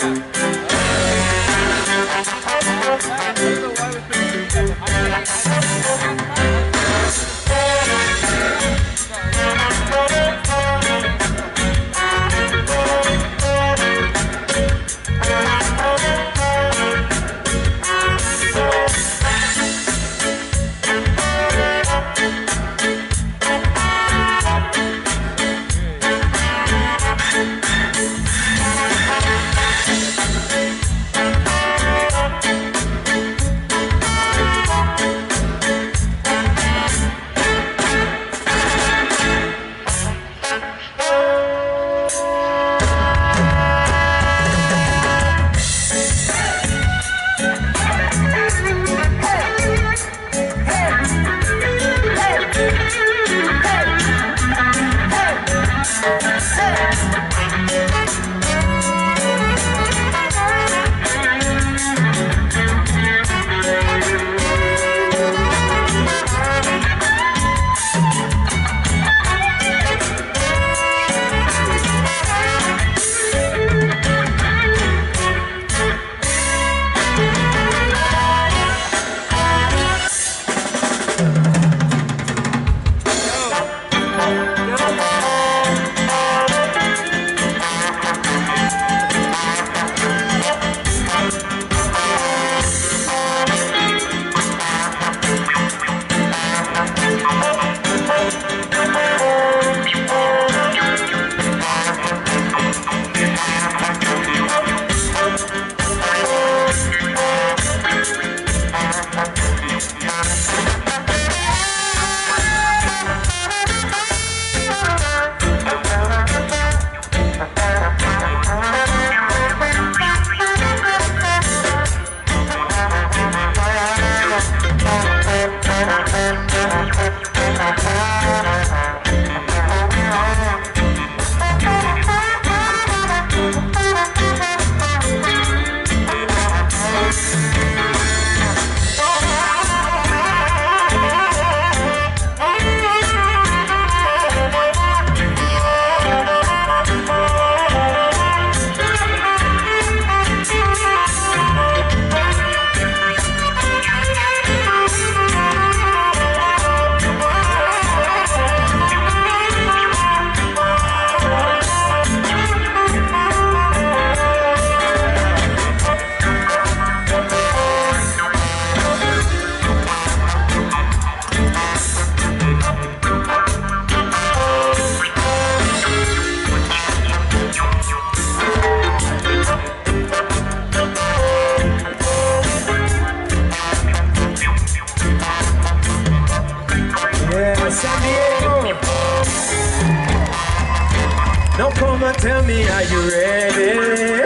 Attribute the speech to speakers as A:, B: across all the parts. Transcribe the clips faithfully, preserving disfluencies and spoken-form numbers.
A: Now come and tell me, are you ready?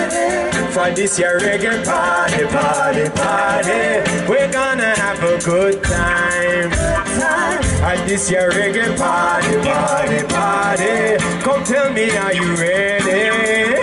A: For this year reggae party, party, party. We're gonna have a good time. At this year reggae party, party, party. Come tell me, are you ready?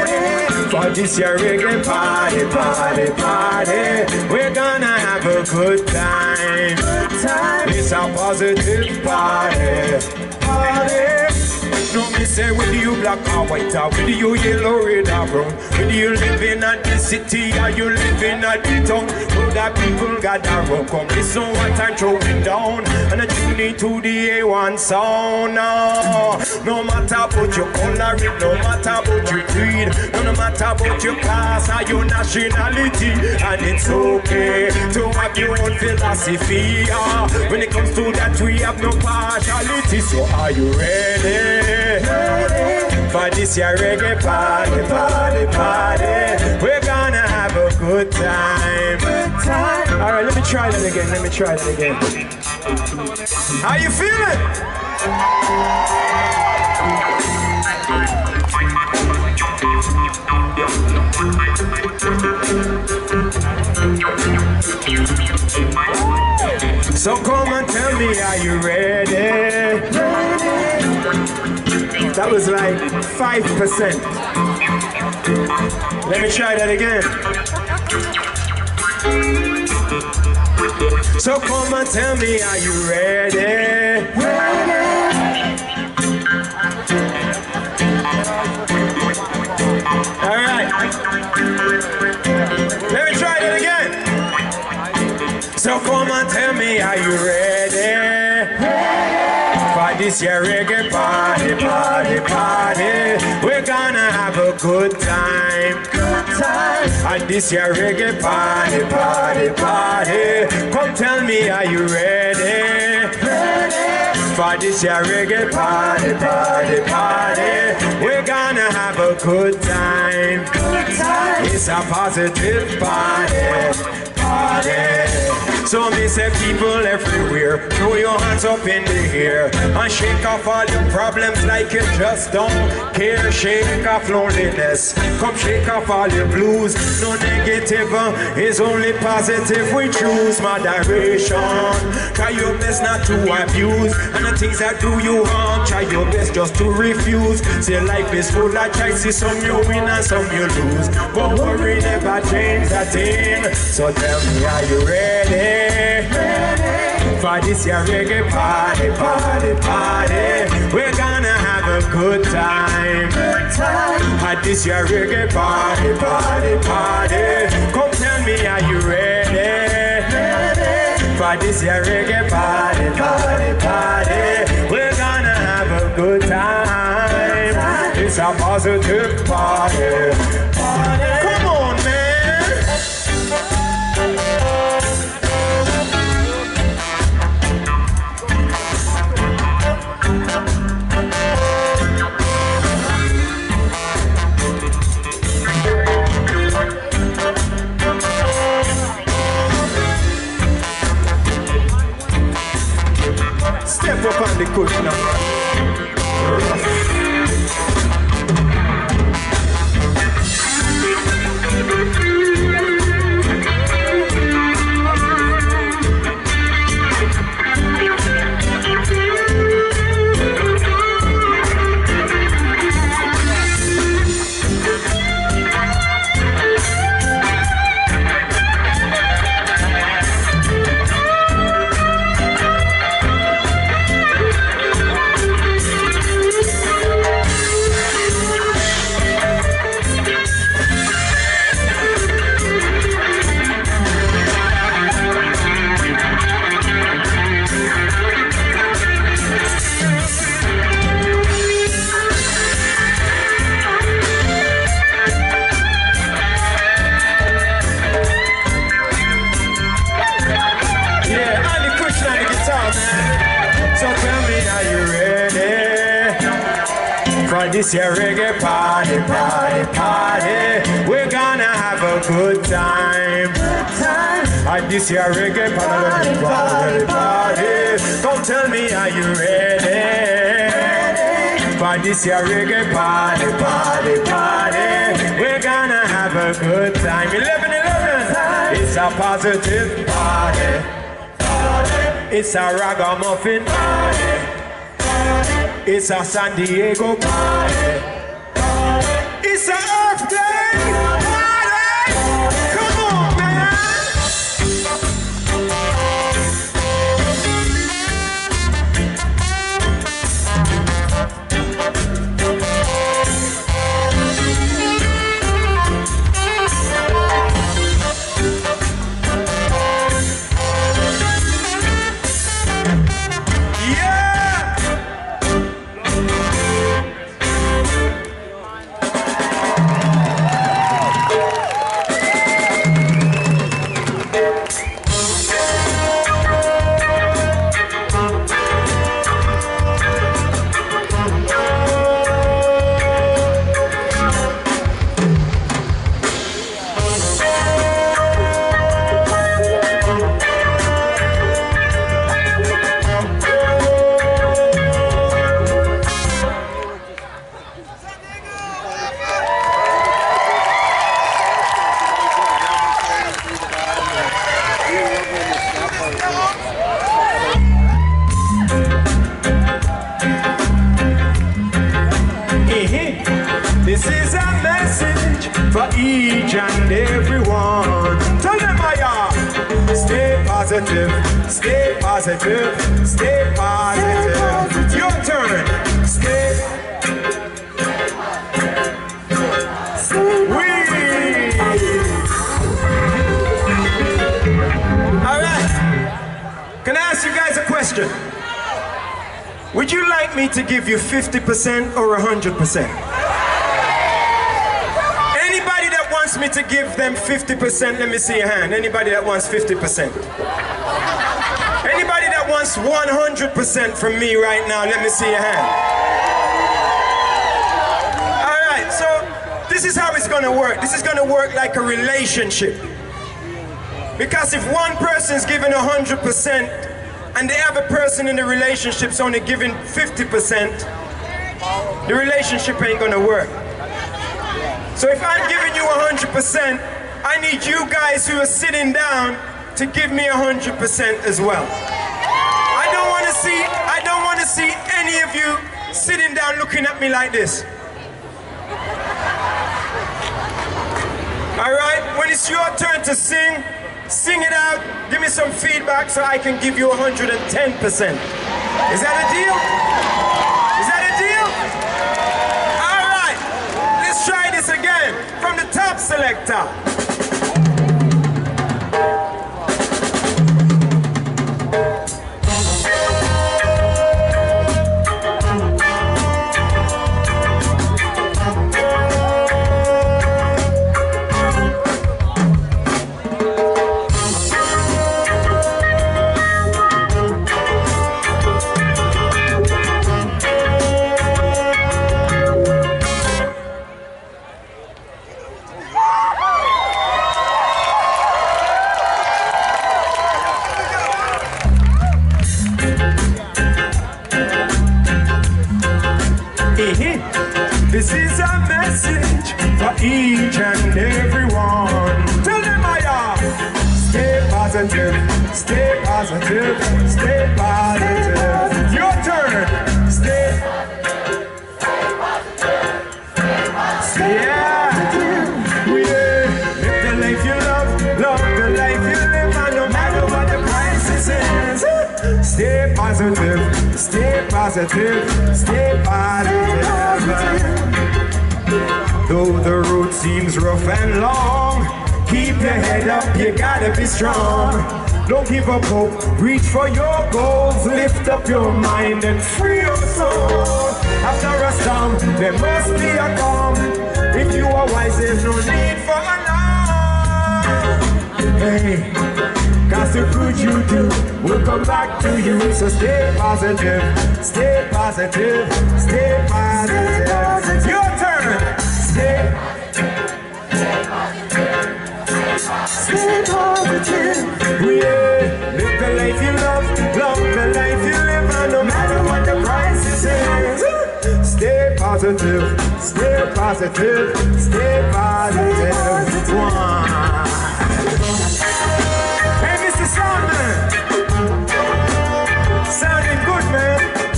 A: For this year reggae party, party, party. We're gonna have a good time. It's a positive party, party. No me say whether you black or white or whether you yellow, red or brown, whether you live in a the city or you live in a the town. Other people gather round, come listen what I'm throwing down, and I tune into the A one sound now. No matter about your color, no matter about your creed, no matter about your class or your nationality, and it's okay to have your own philosophy. Uh, when it comes to that, we have no partiality. So are you ready? For this year reggae party, party, party. We're gonna have a good time. Good time. Alright, let me try that again. Let me try that again. How you feeling? So come and tell me, are you ready? That was like five percent. Let me try that again. So come and tell me, are you ready? Ready. All right. come and tell me, are you ready? For this year reggae party, party, party. We're gonna have a good time. Good time. And this year reggae party, party, party. Come tell me, are you ready? Ready. For this year reggae party, party, party. We're gonna have a good time. Good time. It's a positive party. So me say people everywhere, throw your hands up in the air and shake off all your problems like you just don't care. Shake off loneliness, come shake off all your blues. No negative, it's only positive. We choose moderation. Try your best not to abuse, and the things that do you harm, try your best just to refuse. Say life is full of choices, some you win and some you lose. But worry never change that thing. So tell me, are you ready? Ready. For this year reggae party, party, party. We're gonna have a good time. Good time. At this year reggae party, party, party. Come tell me, are you ready? Ready. For this year reggae party, party, party. We're gonna have a good time. It's a positive party. Party. Come on, man. Step up on the cushion now. This year reggae party, party, party. We're gonna have a good time. Good time. At this year reggae party, party, party. Don't tell me, are you ready? Ready. For this year reggae party, party, party. We're gonna have a good time. eleven eleven. It's a positive party. Party. It's a ragamuffin party. It's a San Diego party. It's a Earth Day party. Come on, man. This is a message for each and everyone. Tell them I are. Stay positive, stay positive, stay positive. Your turn. Stay. We. All right. question. Would you like me to give you fifty percent or one hundred percent? Anybody that wants me to give them fifty percent, let me see your hand. Anybody that wants fifty percent? Anybody that wants one hundred percent from me right now, let me see your hand. All right, so this is how it's gonna work. This is gonna work like a relationship. Because if one person's giving one hundred percent and the other person in the relationship's only giving fifty percent, the relationship ain't gonna work. So if I'm giving you one hundred percent, I need you guys who are sitting down to give me one hundred percent as well. I don't want to see, I don't want to see any of you sitting down looking at me like this. All right, when it's your turn to sing, sing it out, give me some feedback so I can give you one hundred ten percent. Is that a deal? Is that a deal? All right, let's try this again from the top selector. This is a message for each and everyone. Tell them I are. Stay positive, stay positive, stay positive. Your turn. Stay positive, stay positive. Yeah. We live the life you love, love the life you live, and no matter what the crisis is. Stay positive, stay positive, stay positive. Though the road seems rough and long, keep your head up, you gotta be strong. Don't give up hope, reach for your goals, lift up your mind and free your soul. After a storm, there must be a calm. If you are wise, there's no need for alarm. Hey, cause the good you do will come back to you. So stay positive, stay positive, stay positive. Your turn. Stay positive, stay positive. Yeah, live the life you love, love the life you live, and no matter what the crisis is. Stay positive, stay positive, stay positive. One. Hey, Mister Soundman, sounding good, man.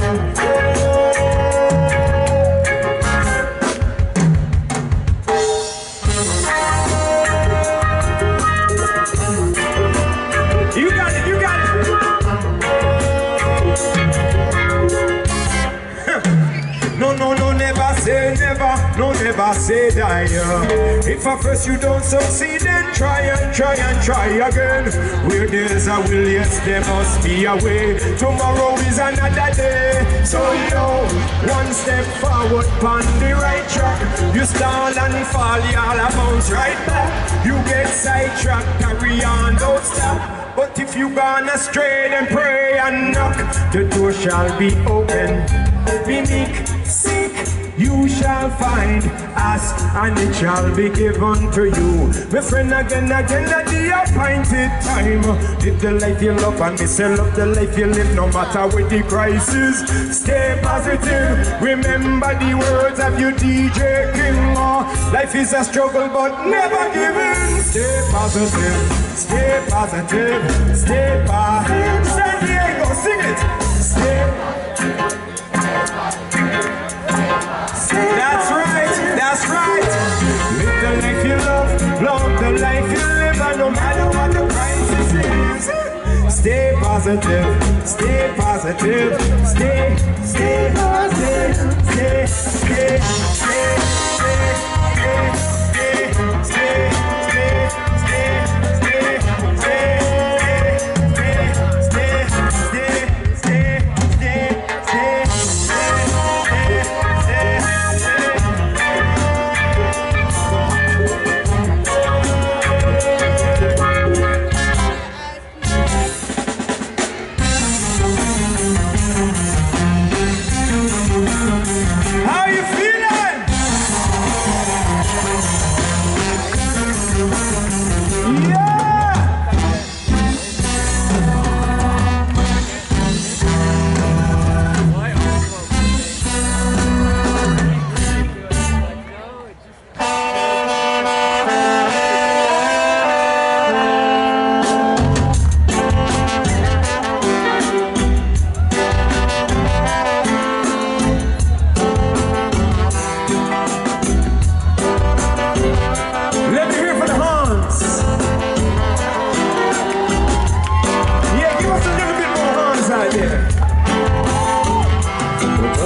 A: You got it, you got it. No, no, no, never say never, no, never say die. If at first you don't succeed, then try and try and try again. Where there's a will, yes, there must be a way. Tomorrow is another day. So you know, one step forward on the right track. You stall and fall, y'all bounce right back. You get sidetracked, carry on, don't stop. But if you gone astray, then pray and knock. The door shall be open. Be meek, seek, you shall find. Ask, and it shall be given to you. My friend, again, again, at the appointed time. Live the life you love, and me say love the life you live. No matter what the crisis, stay positive. Remember the words of your D J King. Life is a struggle, but never give in. Stay positive, stay positive, stay positive. San Diego, sing it. Stay. That's right, that's right. Live the life you love, love the life you live, and no matter what the crisis is. Stay positive, stay positive, stay, stay positive, stay, stay, stay, stay, stay, stay, stay, stay, stay, stay, stay, stay, stay, stay, stay, stay,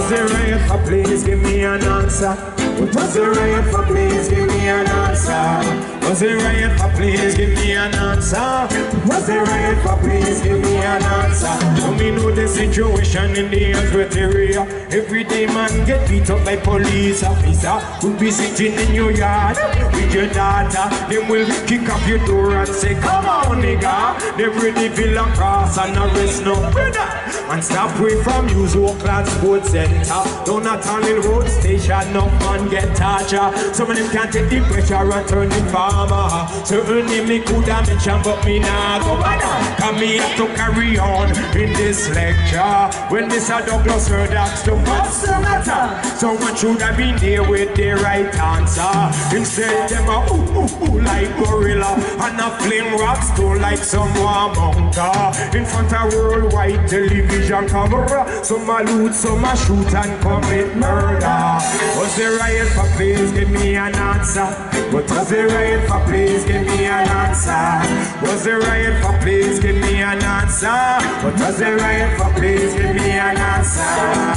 A: was the riot for? Please give me an answer. What was the riot for? Please give me an answer. Was the riot for? Please give me an answer. Was the riot for? Please give me an answer. So me know the situation in the Ellsworth area. Every day man get beat up by police officer. Who be sitting in your yard with your daughter. Them will kick off your door and say, come on nigga. Them ready fill a cross and arrest no brother. And stop away from use Oakland Sports Center. Don't not on the road station, no man get torture. Some of them can't take the pressure and turn the farmer. Certainly me could have mentioned, but me nah go bother. Cause me have to carry on in this lecture. When Mister Douglas heard asked to what's the matter? Someone should have been there with the right answer. Instead them a ooh ooh ooh like gorilla. And a fling rocks too like some warmonger. In front of worldwide television camera. Some a loot, some a shoot and commit murder. Was the riot for? Please give me an answer. What was the riot for? Please give me an answer. Was the riot for? Please give me an answer. What was the riot for? Please give me an answer.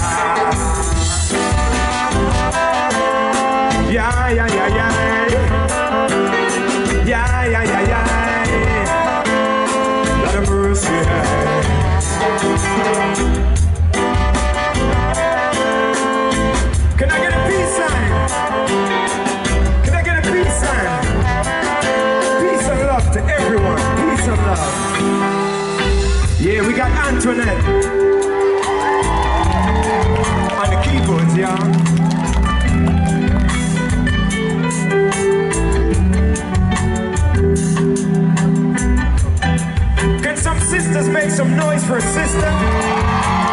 A: Yeah, yeah, yeah, yeah. Yeah, yeah, yeah, yeah. Lot of mercy. Can I get a peace sign? Can I get a peace sign? Peace and love to everyone. Peace and love. Yeah, we got Antoinette on the keyboards, y'all. Can some sisters make some noise for a sister?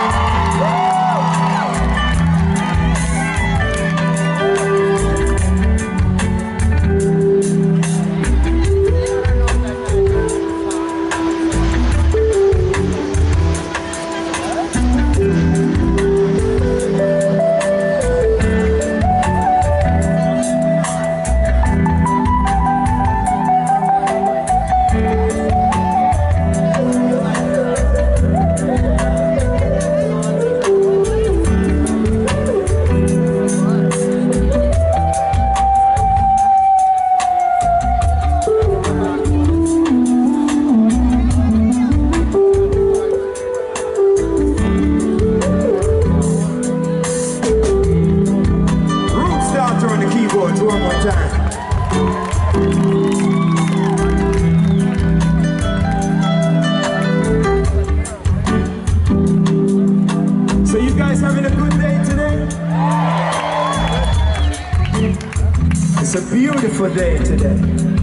A: It's a beautiful day today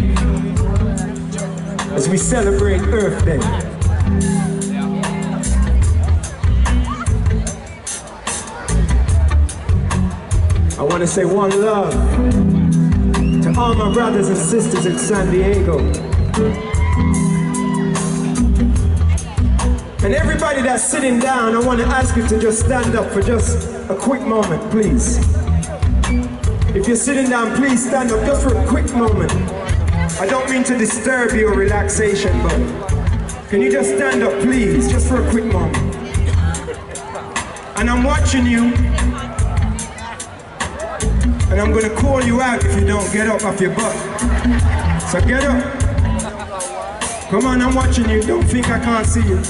A: as we celebrate Earth Day. I want to say one love to all my brothers and sisters in San Diego. And everybody that's sitting down, I want to ask you to just stand up for just a quick moment, please. If you're sitting down, please stand up just for a quick moment. I don't mean to disturb your relaxation, but can you just stand up, please, just for a quick moment? And I'm watching you, and I'm gonna call you out if you don't get up off your butt. So get up. Come on, I'm watching you. Don't think I can't see you.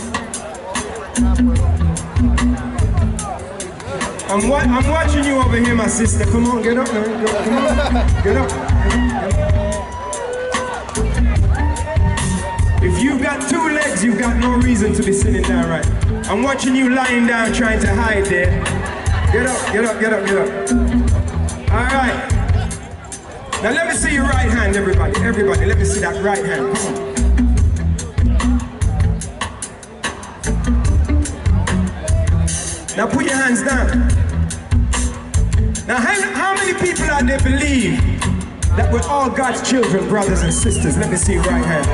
A: I'm, wa I'm watching you over here, my sister. Come on, get up, man. Get up, come on. Get up. If you've got two legs, you've got no reason to be sitting down, right? I'm watching you lying down trying to hide there. Get up, get up, get up, get up. All right. Now let me see your right hand, everybody. Everybody, let me see that right hand. Come on. Now put your hands down. Now how, how many people out there believe that we're all God's children, brothers and sisters? Let me see your right hand.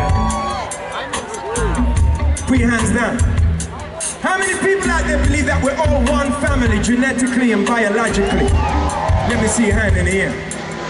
A: Put your hands down. How many people out there believe that we're all one family, genetically and biologically? Let me see your hand in the air.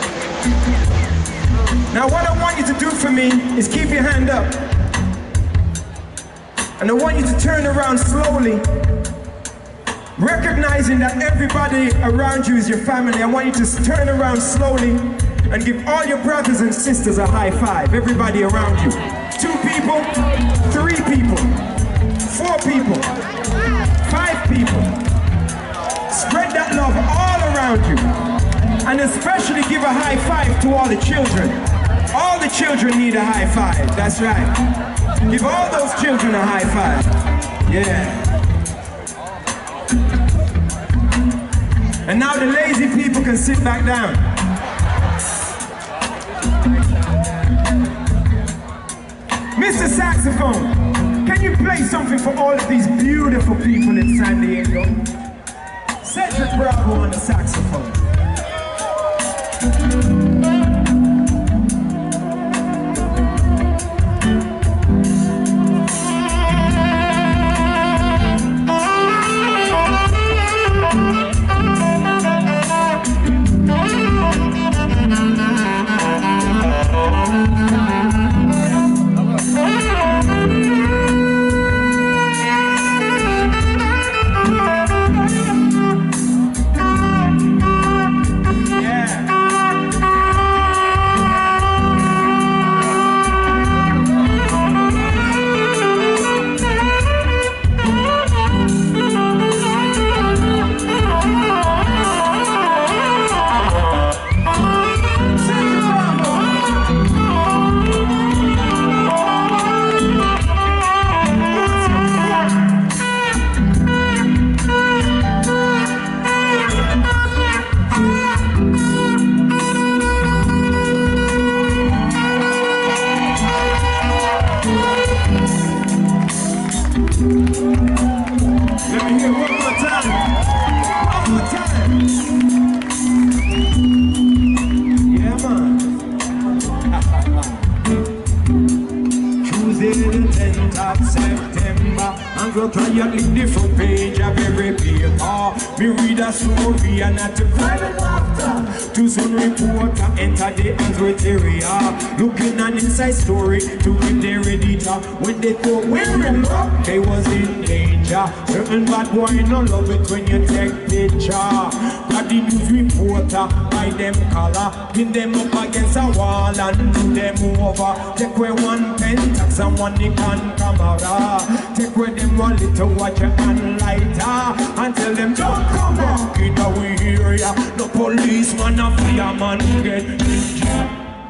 A: Now what I want you to do for me is keep your hand up. And I want you to turn around slowly. Recognizing that everybody around you is your family, I want you to turn around slowly and give all your brothers and sisters a high five. Everybody around you. Two people, three people, four people, five people. Spread that love all around you. And especially give a high five to all the children. All the children need a high five, that's right. Give all those children a high five. Yeah. And now the lazy people can sit back down. Mister Saxophone, can you play something for all of these beautiful people in San Diego? Cedric Bravo on the saxophone. Looking an inside story to give their editor. When they thought we're in love, they was in danger. Certain bad boy no love it when you take picture. Got the news reporter by them color, pin them up against a wall and do them over. Take away one pentax and one Nikon camera. Take away them wallet to watch your hand lighter, and tell them don't come back in a we hear ya. No policeman or fireman get injured.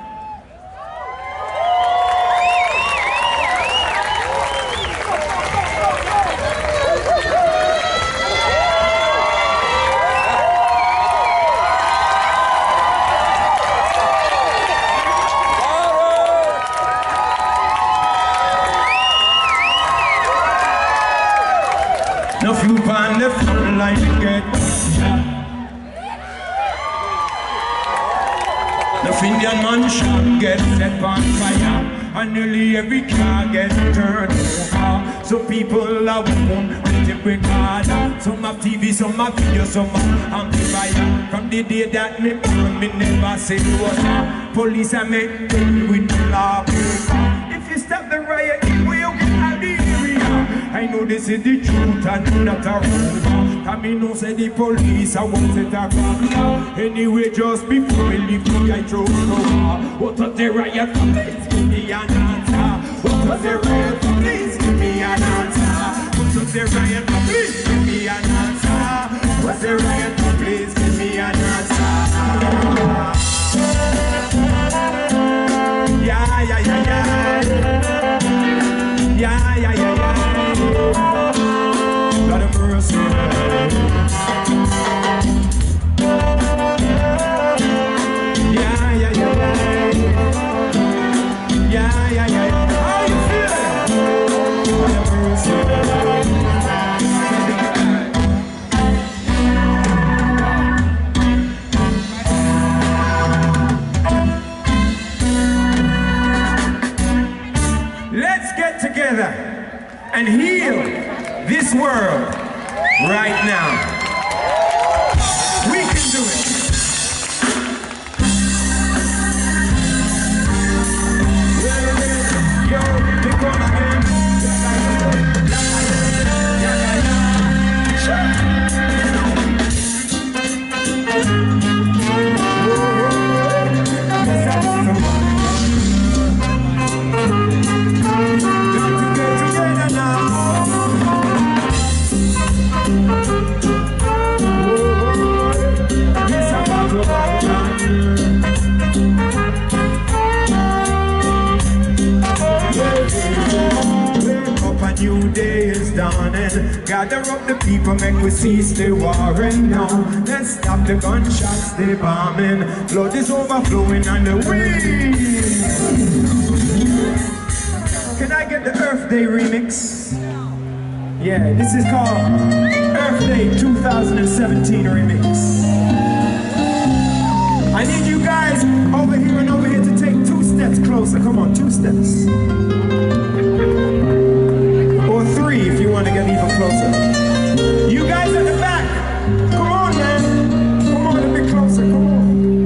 A: No few on the front line get shot. No Indian man shot get set on fire, and nearly every car gets turned over. So people are wound with the recorder. Some have T V, some have video, some have amplifier. From the day that me born, me never say water. Police are make deal with the law. If you stop the riot, we will get out the area. I know this is the truth and not a rumor. Cause me know say the police I won't set a clock. Anyway, just before we leave the I throw over. What does the riot police give me an answer? What does the riot police give me an answer? What does the riot police give me an answer? What's the riot police give me an answer? Yeah, yeah, yeah, yeah. Yeah, yeah, yeah, yeah. Lord of mercy. Yeah, yeah, yeah, yeah. Yeah, yeah, yeah. How you feeling? Lord of mercy. Let's get together and heal this world right now. We can do it. Yo, they come again. Gather up the people, make we cease the warring now. Let's stop the gunshots, the bombing. Blood is overflowing on the wind. Can I get the Earth Day remix? Yeah, this is called Earth Day two thousand seventeen remix. I need you guys over here and over here to take two steps closer. Come on, two steps. Or three if you want to get even closer. You guys at the back, come on, man. Come on, a bit closer, come on.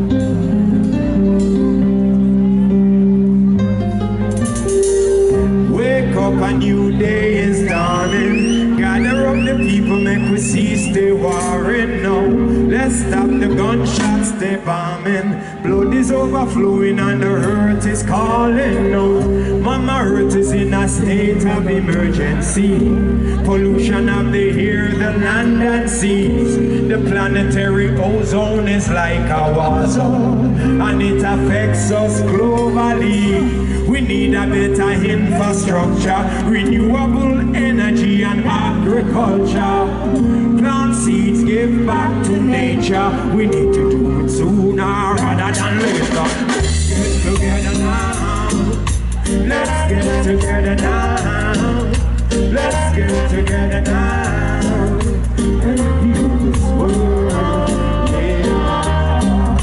A: Wake up, a new day is dawning. Gather up the people, make we cease the warring now. Let's stop the gunshots, the bombing. Blood is overflowing and the hurt is calling out. Mama Earth is in a state of emergency. Pollution of the air, the land and seas. The planetary ozone is like a war zone, and it affects us globally. We need a better infrastructure, renewable energy and agriculture. Plant seeds, give back to nature. We need to do it sooner rather than later. Let's get together now. Let's get together now. Let's get together now and heal this world. Yeah.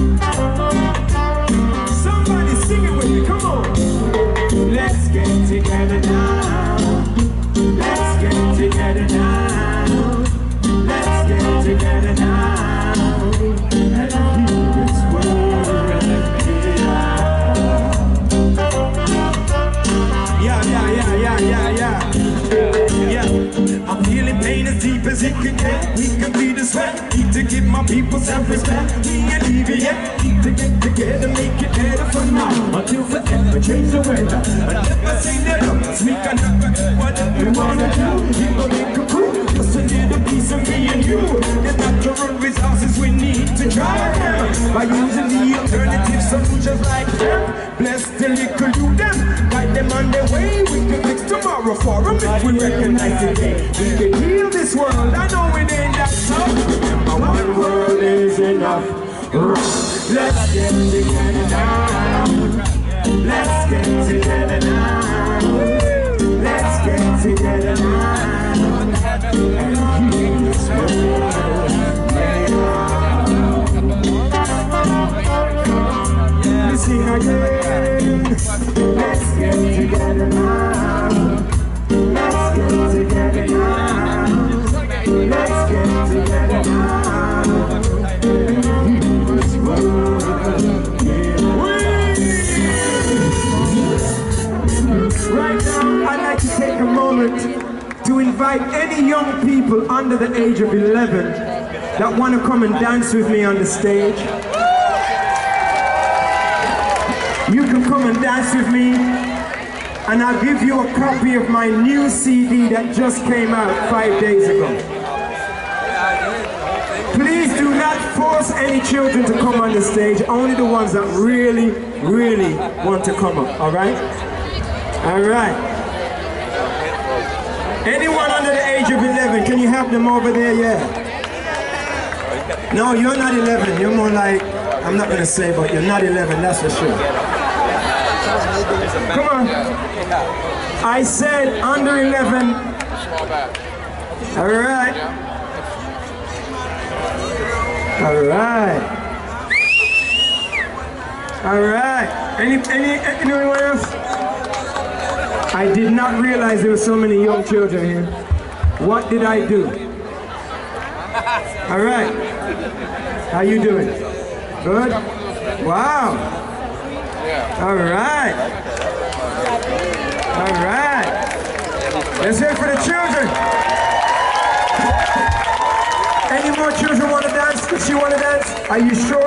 A: Somebody sing it with me, come on. Let's get together now. Let's get together now. Let's get together now and heal this world. Yeah, yeah, yeah, yeah, yeah, yeah. Yeah, I'm feeling pain as deep as it can get. We can be the sweat. Need to give my people self-respect. We alleviate. Need to get together, make it better for now. Until forever, change the weather. I never say never, cause we can never do whatever we wanna do. We gon' make a proof, just a little piece of me and you. The natural resources we need to try them. By using the alternative solutions like them. Bless the little you them. Guide them on their way. We can fix tomorrow for them if we recognize today. We can heal this world. I know it ain't that tough. Remember, one world is enough. Let's get together now. Let's get together now. Let's get together now and heal this world. Yeah. Sing again. Let's get together now. Let's get together now. Let's get together now and heal this world. Right now, I'd like to take a moment to invite any young people under the age of eleven that want to come and dance with me on the stage. You can come and dance with me, and I'll give you a copy of my new C D that just came out five days ago. Please do not force any children to come on the stage, only the ones that really, really want to come up, all right? All right. Anyone under the age of eleven, can you help them over there? Yeah. No, you're not eleven. You're more like, I'm not going to say, but you're not eleven, that's for sure. Come on. I said under eleven. All right. All right. All right. Any, any, anyone else? I did not realize there were so many young children here. What did I do? All right. How you doing? Good? Wow. All right. All right. Let's hear it for the children. Any more children want to dance? Does she want to dance? Are you sure?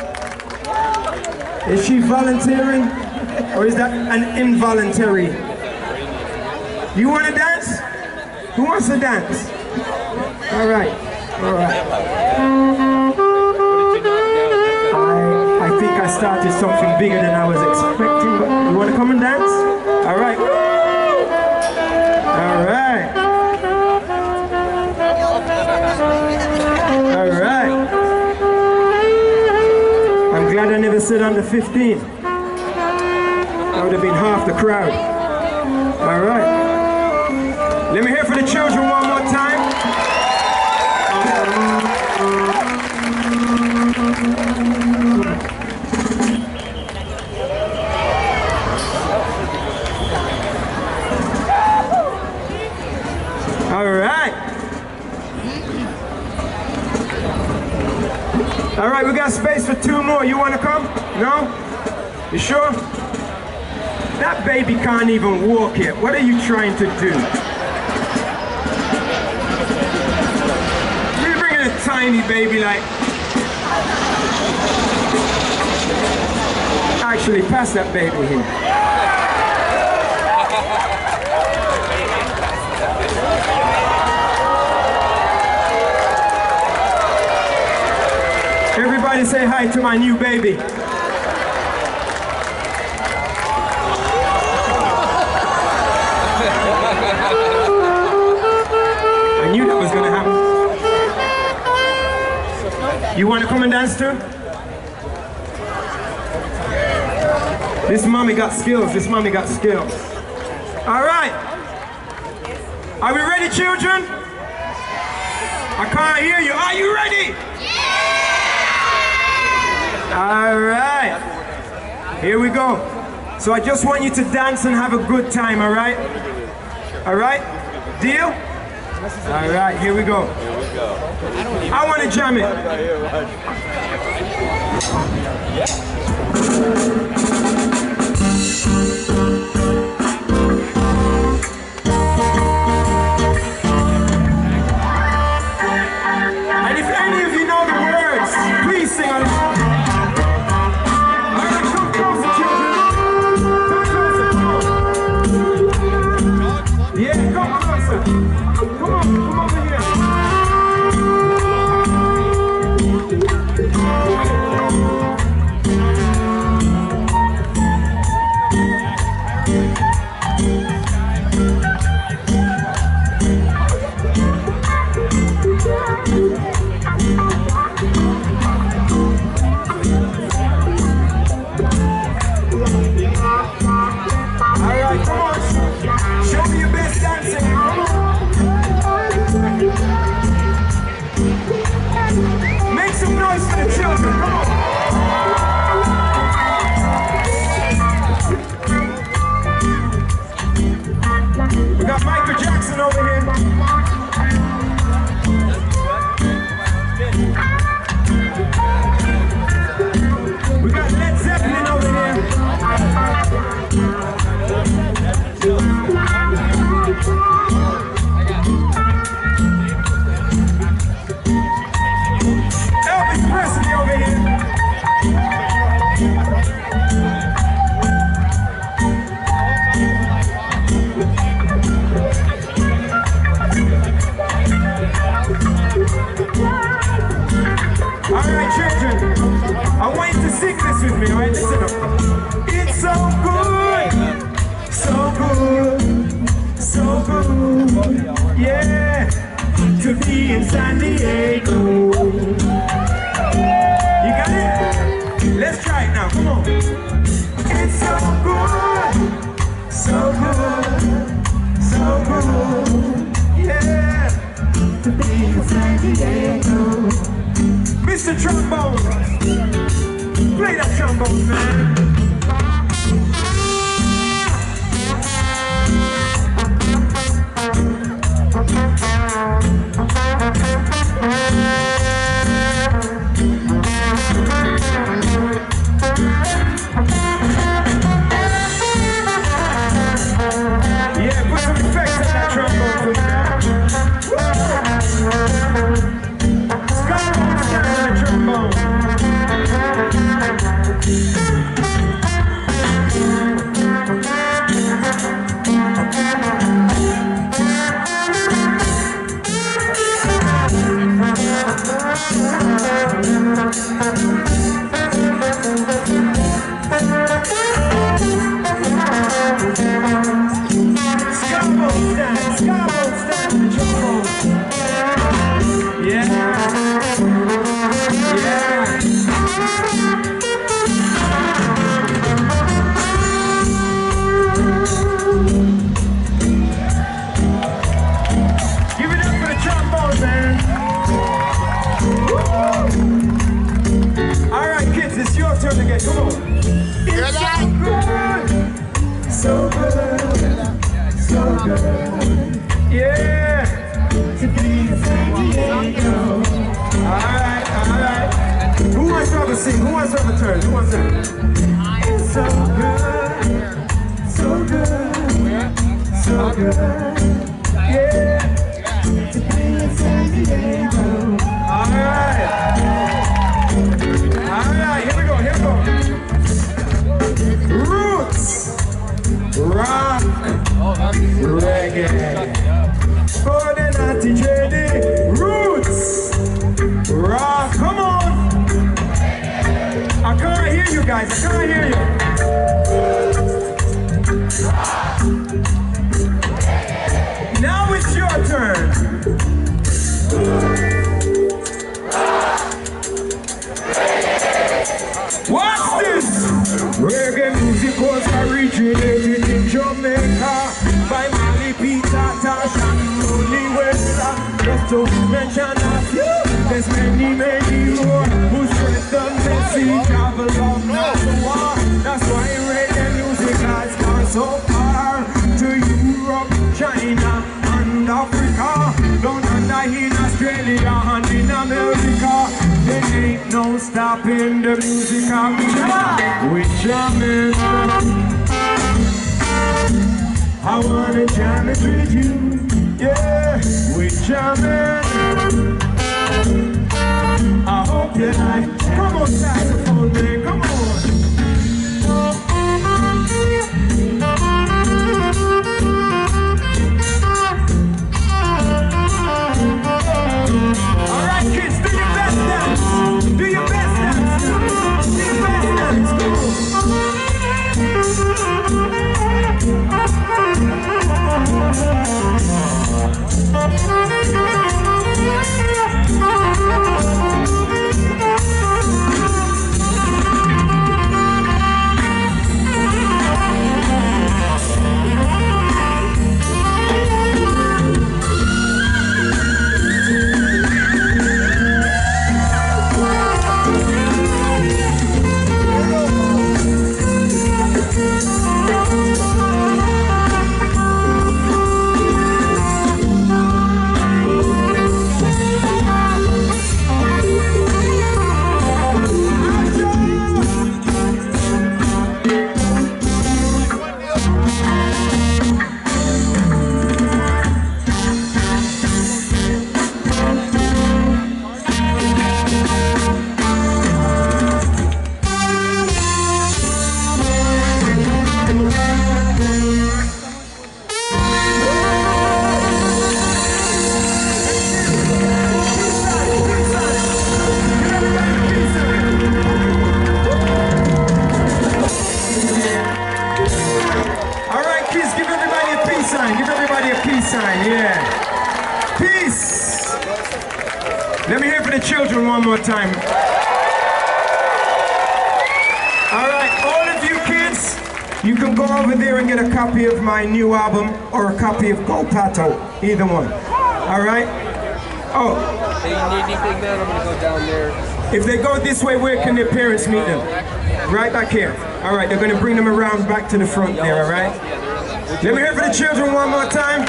A: Is she volunteering? Or is that an involuntary? You want to dance? Who wants to dance? All right. All right. I, I think I started something bigger than I was expecting, but you want to come and dance? All right. All right. glad I never said under fifteen. That would have been half the crowd. All right. Let me hear for the children one more time. All right. All right, we got space for two more. You want to come? No? You sure? That baby can't even walk yet. What are you trying to do? We're bringing a tiny baby like... Actually, pass that baby here. Everybody say hi to my new baby. I knew that was going to happen. You want to come and dance too? This mommy got skills. This mommy got skills. All right. Are we ready, children? I can't hear you. Are you ready? All right, here we go. So I just want you to dance and have a good time, all right? All right, deal? All right, here we go. I want to jam it. And if any of you know the words, please sing along. Mister Trombone, play that trombone, man. Yeah, put some effects on that trombone for me, man. Yeah. sing? Who wants to have a turn? Who wants to? It's so good, so good, so good. Yeah. All right. All right, here we go, here we go. Roots, rock, reggae. For the naughty J D, roots, rock, come on. I can't hear you guys, I can't hear you. Now it's your turn. What's this? Reggae music was originated in Jamaica by Mali, Peter, Tosh, and Tony Webster. Just to mention a few, there's many, many more who spread the message of love, not war. That's why reggae music has gone so far to Europe, China, and Africa. Down under in Australia and in America. There ain't no stopping the music of we jamming. I wanna jam it with you, yeah, we jamming. I hope you like. Come on, saxophone man, come on. All right, kids, do your best dance. Do your best dance. Do your best dance. Yeah. Peace. Let me hear for the children one more time. All right, all of you kids, you can go over there and get a copy of my new album or a copy of Go Pato, either one. All right? Oh.
B: Hey, you need anything then? I'm gonna go down there.
A: If they go this way, where can their parents meet them? Right back here. All right, they're gonna bring them around back to the front there, all right? Let me hear for the children one more time.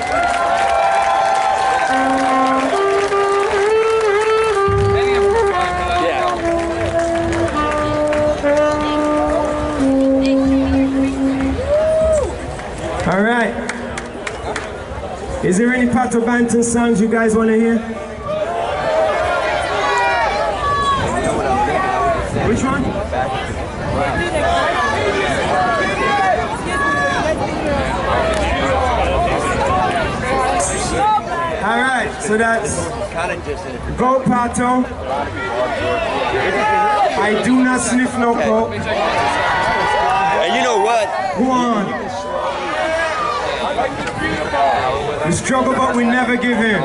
A: All right. Is there any Pato Banton songs you guys want to hear? Which one? All right, so that's Go Pato. I do not sniff no coke.
C: And you know what?
A: Go on. We struggle, but we never give in.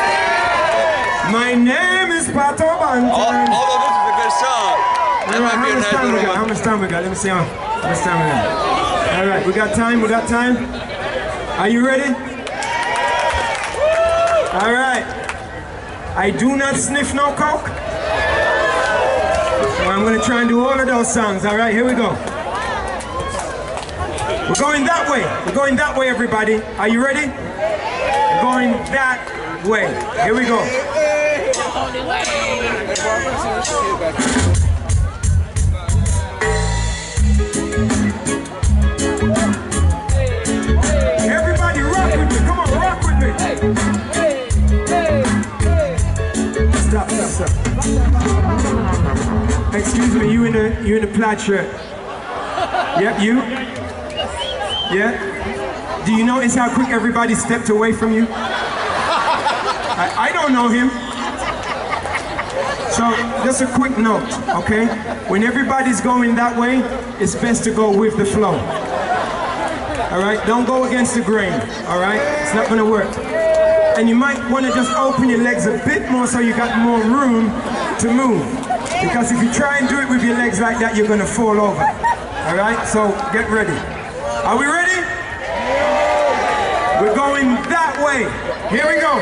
A: My name is Pato Banton.
C: Although this is a good song. That might be a nice little one.
A: How much time we got? Let me see how much time we got. All right, we got time. We got time. Are you ready? All right. I do not sniff no coke. So I'm going to try and do all of those songs. All right, here we go. We're going that way. We're going that way, everybody. Are you ready? We're going that way. Here we go. excuse me, you in the you in the plaid shirt. Yep, you. Yeah. Do you notice how quick everybody stepped away from you? I, I don't know him. So just a quick note, okay? When everybody's going that way, it's best to go with the flow. All right? Don't go against the grain. All right? It's not gonna work. And you might want to just open your legs a bit more so you got more room to move. Because if you try and do it with your legs like that, you're gonna fall over. All right? So get ready. Are we ready? We're going that way. Here we go.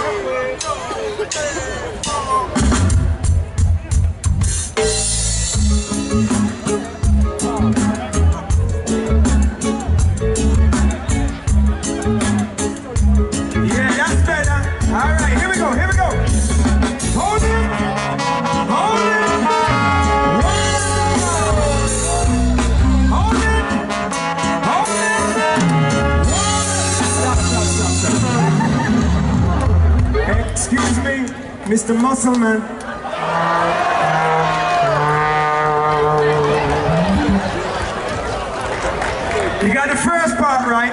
A: Mister Muscleman. You got the first part right.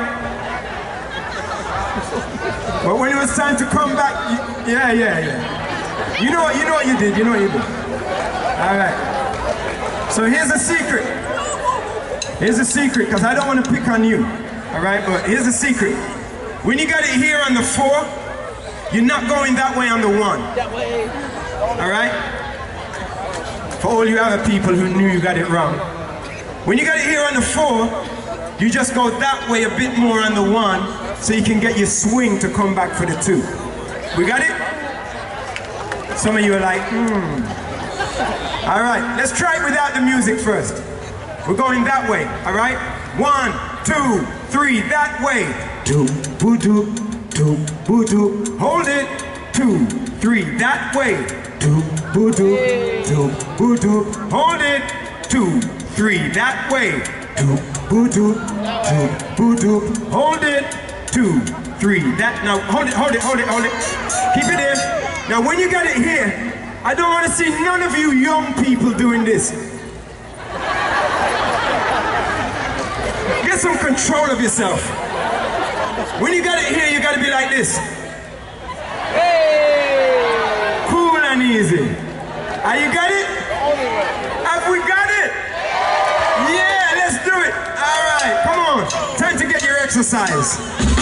A: But when it was time to come back, you, yeah, yeah, yeah. You know what, you know what you did, you know what you did. All right. So here's a secret. Here's a secret, because I don't want to pick on you. All right, but here's a secret. When you got it here on the four, you're not going that way on the one. That way. All right? For all you other people who knew you got it wrong. When you got it here on the four, you just go that way a bit more on the one so you can get your swing to come back for the two. We got it? Some of you are like, hmm. All right, let's try it without the music first. We're going that way, all right? One, two, three, that way. Do, boo, do. Two, boo, doo, hold it. Two, three, that way. Two, boo, doo, two, boo, doo, hold it. Two, three, that way. Two, boo, doo, two, boo, doo, hold it. Two, three, that. Now hold it, hold it, hold it, hold it. Keep it in. Now when you got it here, I don't want to see none of you young people doing this. Get some control of yourself. When you got it here, you got to be like this. Hey! Cool and easy. Are you got it? Have we got it? Yeah, let's do it. All right, come on. Time to get your exercise.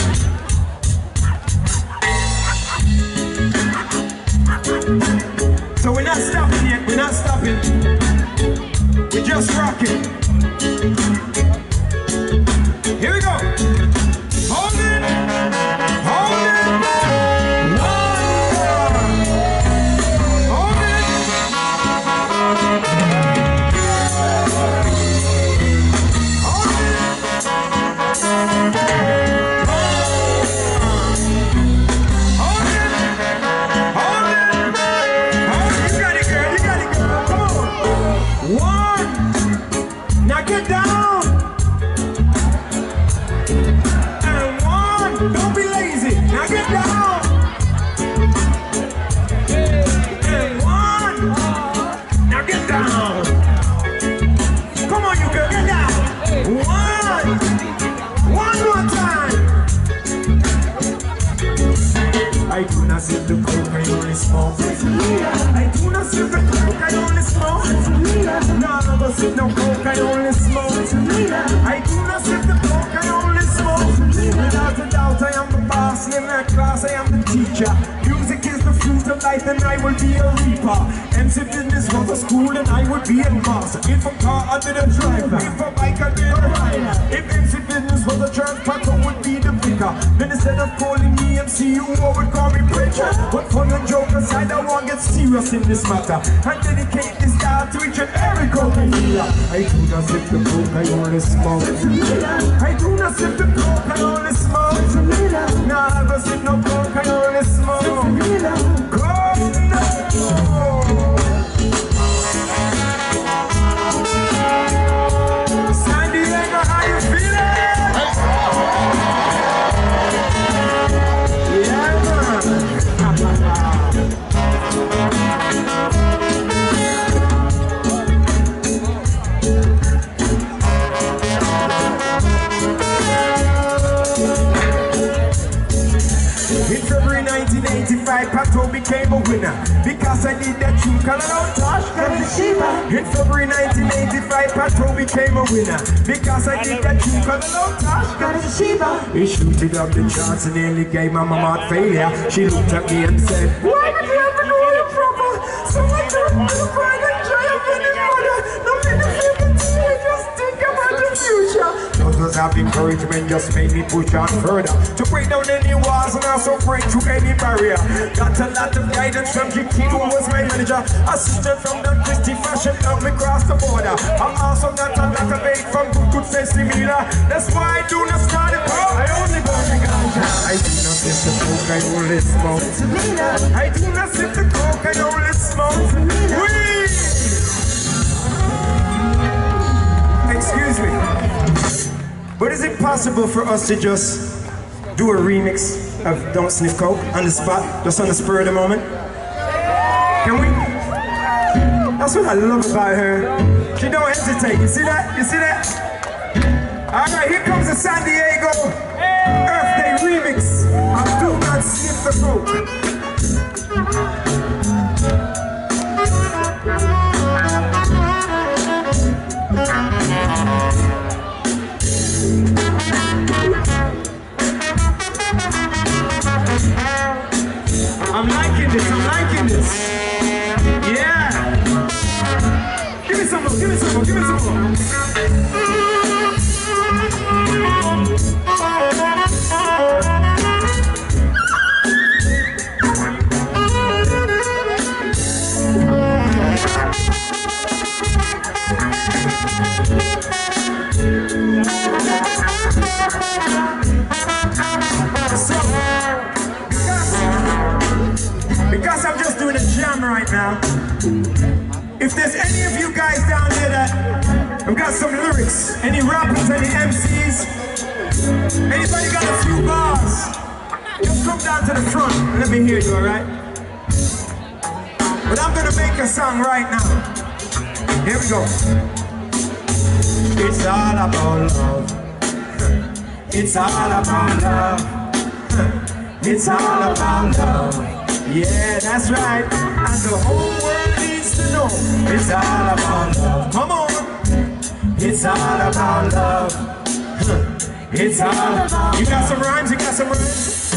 A: So we're not stopping yet. We're not stopping. We're just rocking. Here we go. Hold it, hold it, one, hold it, hold it, hold it, hold it, you got it, girl, you got it, girl, come on. One, now get down. Don't be lazy. Now get down. And one. Now get down. Come on, you girl, get down. One. One more time. I do not sip the coke, I only smoke. I do not sip the coke, I only smoke. No, I don't sip no coke, I only smoke. I do not sip the coke, I only smoke. Without a doubt, I am the boss in my class, I am the teacher. Music is the fruit of life, and I will be a reaper. M C business was a school, and I would be a boss. If a car, I did a driver. If a bike, I did a rider. If M C business was a transport, I would be the picker. Then instead of calling me M C, you would call me preacher. But for the joke aside, I won't get serious in this matter. I dedicate this style to each and every cocaine dealer. I do not sip the coke, I only smoke. I do not sip the coke, I only smoke. Nah, I don't sip no coke, I only smoke. Coke, no. San Diego, how you feeling? Yeah, man. Pato became a winner because I did that tune called out Tosh Shiva. In February nineteen eighty-five, Pato became a winner because I did that tune called out Tosh Shiva. He shooted up the charts and nearly gave my mama heart failure. She looked at me and said, why would you ever know it proper? So I turned to the bride and try to win his mother. No benefit can see, just think about the future. Those words of encouragement just made me push on further to break down any walls and also break through any barrier. Got a lot of guidance from G K, who was my manager. Assistant from Don Christie Fashion helped me cross the border. I also got a lot of aid from Good Good Sensei Mila. That's why I do not start it. I only burn the ganja. I do not sip the coke, I only smoke. I do not sip the coke, I only smoke. Weed. Excuse me, but is it possible for us to just do a remix of Don't Sniff Coke on the spot, just on the spur of the moment? Can we? That's what I love about her. She don't hesitate. You see that? You see that? All right, here comes the San Diego Earth Day remix of Do Not Sniff the Coke. I'm liking this, I'm liking this. Yeah. Give me some more, give me some more, give me some more. Because I'm just doing a jam right now, if there's any of you guys down there that have got some lyrics, any rappers, any M Cs, anybody got a few bars, just come down to the front and let me hear you, alright? But I'm gonna make a song right now. Here we go. It's all about love. It's all about love. It's all about love. Yeah, that's right. And the whole world needs to know. It's all about love. Come on. It's all about love. It's all about. You got some rhymes? You got some rhymes?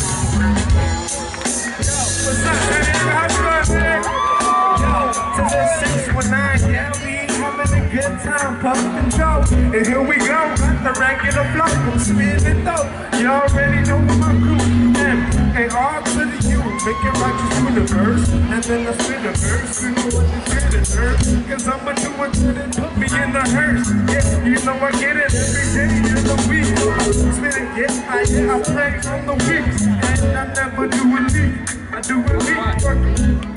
A: Yo, what's up, man? How you doing, man? Yo, to the six one nine, yeah, we ain't having a good time, puff and joke. And here we go, got the regular flow, I'm spinning though. You already know my crew, and, and all to the you, make it right just do the verse, and then I spin the verse, you know what this shit is, hurt. Cause I'ma do it till they put me in the hearse. Yeah, you know I get it every day in the week. Spin it, yeah, I, yeah, I praise on the weeks, and I never do a leak. I do a leak, fuck it.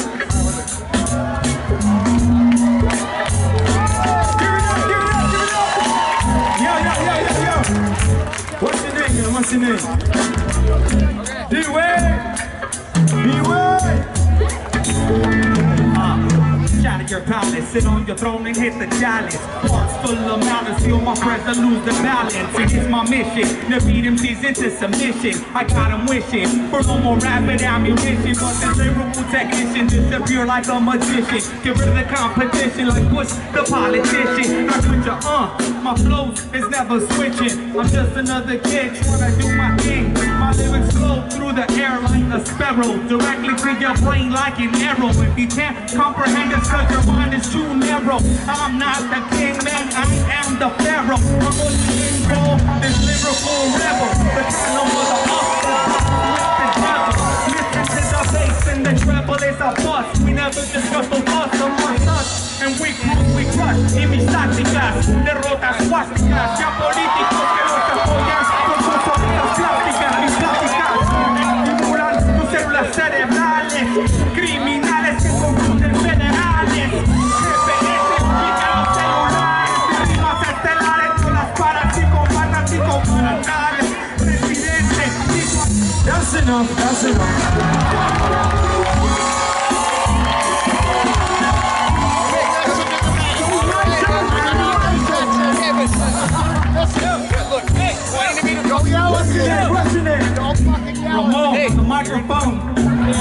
A: What's your name, man? What's your name? D-Way! D-Way! Shout at your palace, sit on your throne and hit the chalice. Hearts full of malice, feel my presence lose the balance. And it's my mission, to beat M Cs into submission. I got them wishing for no more rapid ammunition. But this lyrical technician disappear like a magician. Get rid of the competition like Bush the politician. I put your uh, my flow is never switching. I'm just another kid trying to do my thing. My lyrics flow through the air like a sparrow, directly to your brain like an arrow. If you can't comprehend this cause your mind is too narrow, I'm not the king, man, I am the pharaoh. I'm going to control this lyrical rebel. The kind of motherfucker listen to the bass and the treble is a bust. We never discuss the loss among us. And we cruise, we crush, y mis tácticas, derrotas suásticas, ya políticos que los apoyan con sus sonidos plásticas, mis pláticas, estimulan tus células cerebrales, criminales que confunden federales, G P S ubica los celulares, rimas estelares con las paras y comandas y comandales, presidente, that's enough, that's enough. What's your name? What's your name? Ramon, hey. The microphone.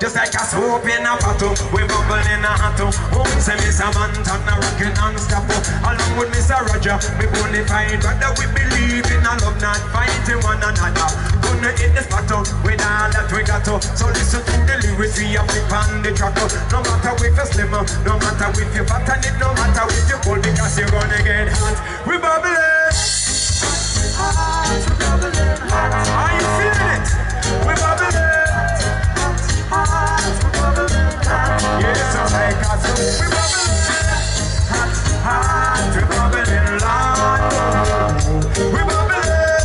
A: Just like a soap in a bottle, we bubble in a hot tub. Oh, say Mister Montana rockin' non-stop. Along with Mister Roger, we bonafide brother. We believe in a love, not fighting one another. Gonna hit the spot up with all that we got to. So listen to the lyrics we have flip on the track. No matter if you're slim, no matter if you're fat, and it no matter if you're cold, because you're gonna get hot. We bubbling. Hot, we bubbling hot. Are you feeling it? We bubbling. Hot, we bubbling hot. Yes, I like us. We bubbling hot, hot, we bubbling hot. We bubbling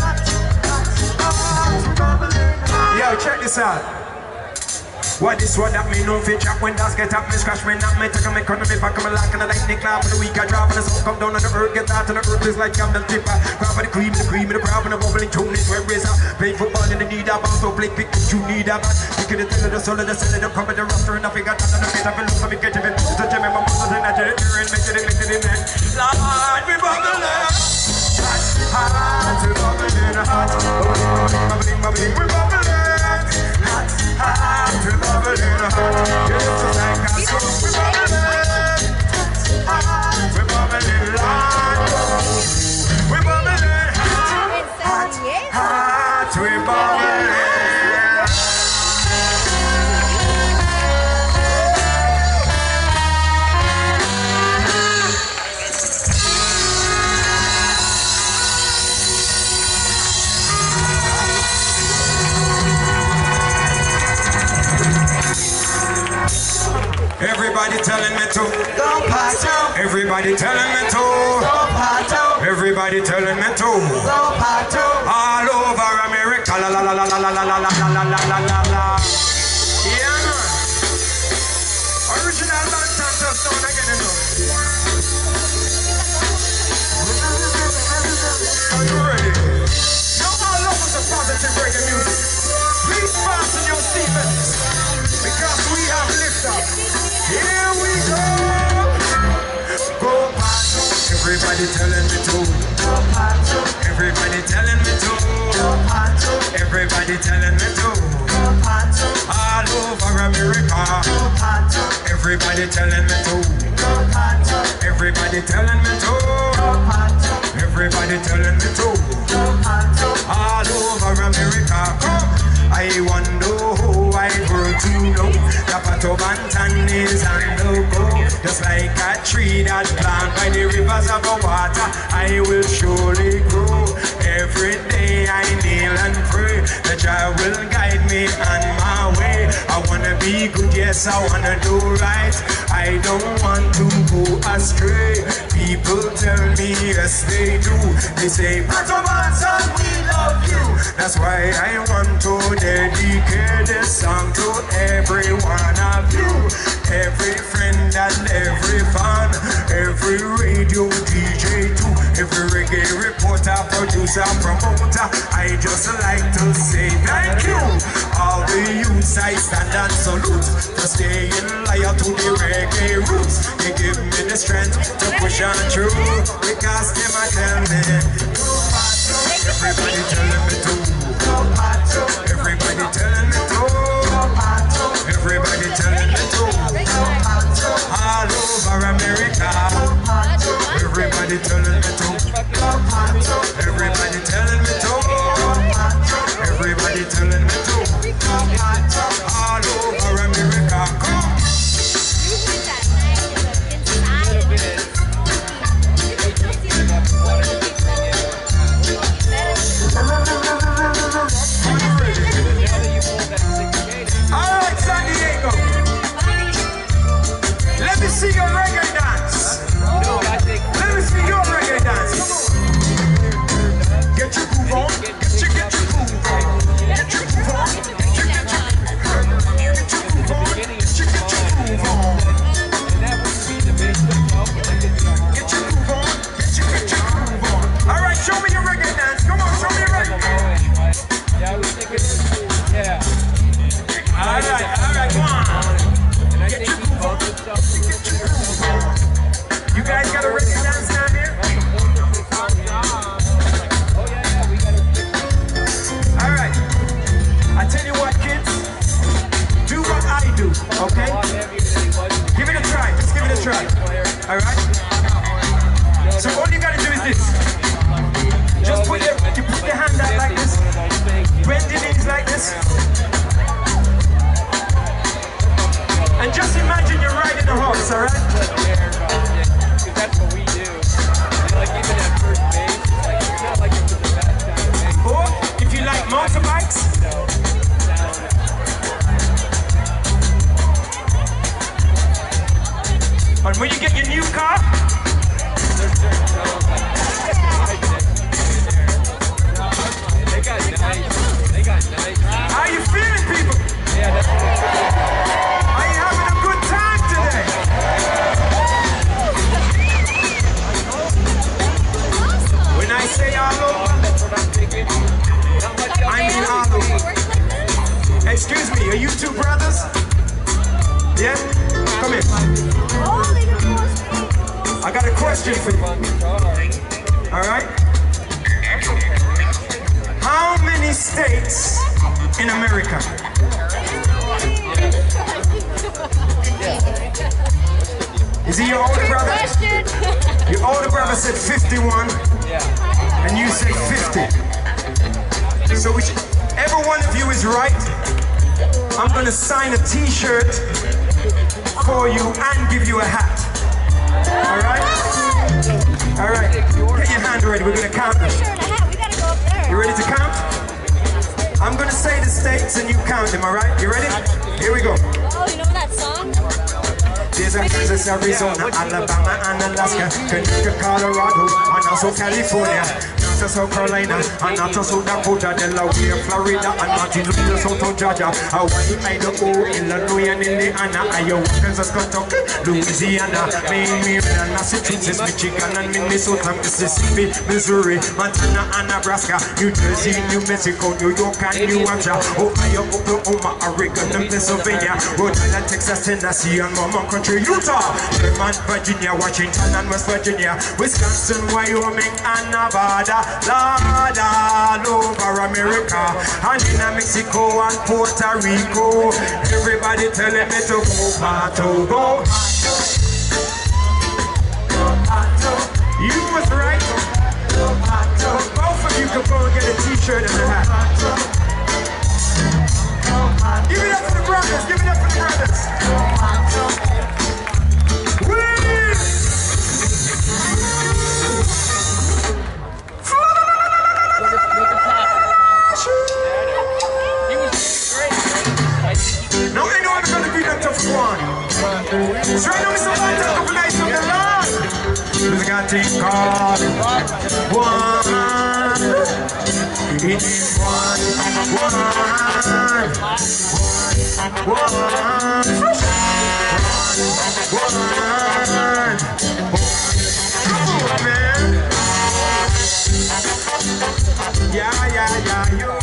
A: hot, we bubbling hot. Yo, check this out. What this one that me know fit chop when dust get up, me scratch me knock me take me cut me back me like in a lightning clap for the week I drop and the sun come down on the earth get out and the earth is like camel tipper. Grab for the cream, the cream, the crab and the bubbling tune is where is up. Play football in the need a bounce, so play pick you need a man. Pick the tail of the soul of the cell of the crumb of the roster and I figure out on the face I feel so me get it. So tell me my muscles and I did it and make it like it in there. Lord, we bubbling hot, hot, we bubbling hot, bubbling, bubbling, we bubbling hot, hot, we bubbling hot. Yes, just like a soap, we bubbling hot, we bubbling hot, we bubbling hot, hot, we bubbling. Everybody telling me to go party. Everybody telling me to go party. Everybody telling me to go party. All over America, la la la la la la la la la la la la la la. Yeah, man. Original Bantam just down again, you know. Are you ready? Now all lovers of positive reggae music, please fasten your seatbelts because we have liftoff. Here we go. Go party. Everybody telling me to. Go party. Everybody telling me to. Go party. Everybody telling me to. Go party. All over America. Go party. Everybody telling me to. Go party. Everybody telling me to. Go party. Everybody telling me to. Go party. All over America. Come. I wonder who I were to know. The Pato Bantan is on the go. Just like a tree that planted by the rivers of the water, I will surely grow. Every day I kneel and pray that Jah will guide me on my way. I wanna be good, yes, I wanna do right. I don't want to go astray. People tell me yes they do. They say, Pato Bantan, we love you. That's why I want to dedicate this song to every one of you, every friend and every fan, every radio D J too, every reggae reporter, producer, promoter. I just like to say thank you. All the youths I stand and salute for staying loyal to the reggae roots. They give me the strength to push on through because them a tell me go party. Everybody telling me to go party. Everybody telling me to go party. Everybody telling me to go party. All over America. Everybody telling me to go party. Everybody telling me to go party. Everybody telling me to go party. All over America. Come.
D: Come on.
A: America.
B: They got nice. They got nice.
A: How you feeling, people?
B: Yeah, that's what
A: Are you having a good time today? When I say all over,
B: that's what I'm thinking. Not much else.
A: I mean all over. Excuse me, are you two brothers? Yeah? Come here. I got a question for you. Alright? How many states in America? Is he your older brother? Your older brother said fifty-one, and you said fifty. So whichever one of you is right, I'm gonna sign a t-shirt for you and give you a hat. Alright? Alright. Get your hand ready, we're gonna count them. You ready to count? I'm gonna say the states and you count them, alright? You ready? Here we go.
E: Oh, you know that song?
A: Desert, Kansas, Arizona, Alabama, and Alaska, Connecticut, Colorado, and also California, North South Carolina, and not South Dakota, Delaware, Florida, and Martin Luther, South Georgia, Hawaii, Idaho, Illinois, and Indiana, Iowa, Kansas, Kentucky, Louisiana, Maine, Maryland, Massachusetts, Michigan, and Minnesota, Mississippi, Missouri, Montana, and Nebraska, New Jersey, New Mexico, New York, and New Hampshire, Ohio, Oklahoma, Oregon, and Pennsylvania, Rhode Island, Texas, Tennessee, and Vermont country, Utah, Vermont, Virginia, Washington, and West Virginia, Wisconsin, Wyoming, and Nevada, Lord, all over America, and in Mexico and Puerto Rico. Everybody telling me to go, Pato, go. You was right. Both of you can go and get a t-shirt and a hat. Give it up for the brothers, give it up for the brothers. No, I know I'm gonna be that tough one. So I know it's about to couple nights on the Lord. We got to call one. It is one, one, one, one, one. Come on, man. Yeah, yeah, yeah, you.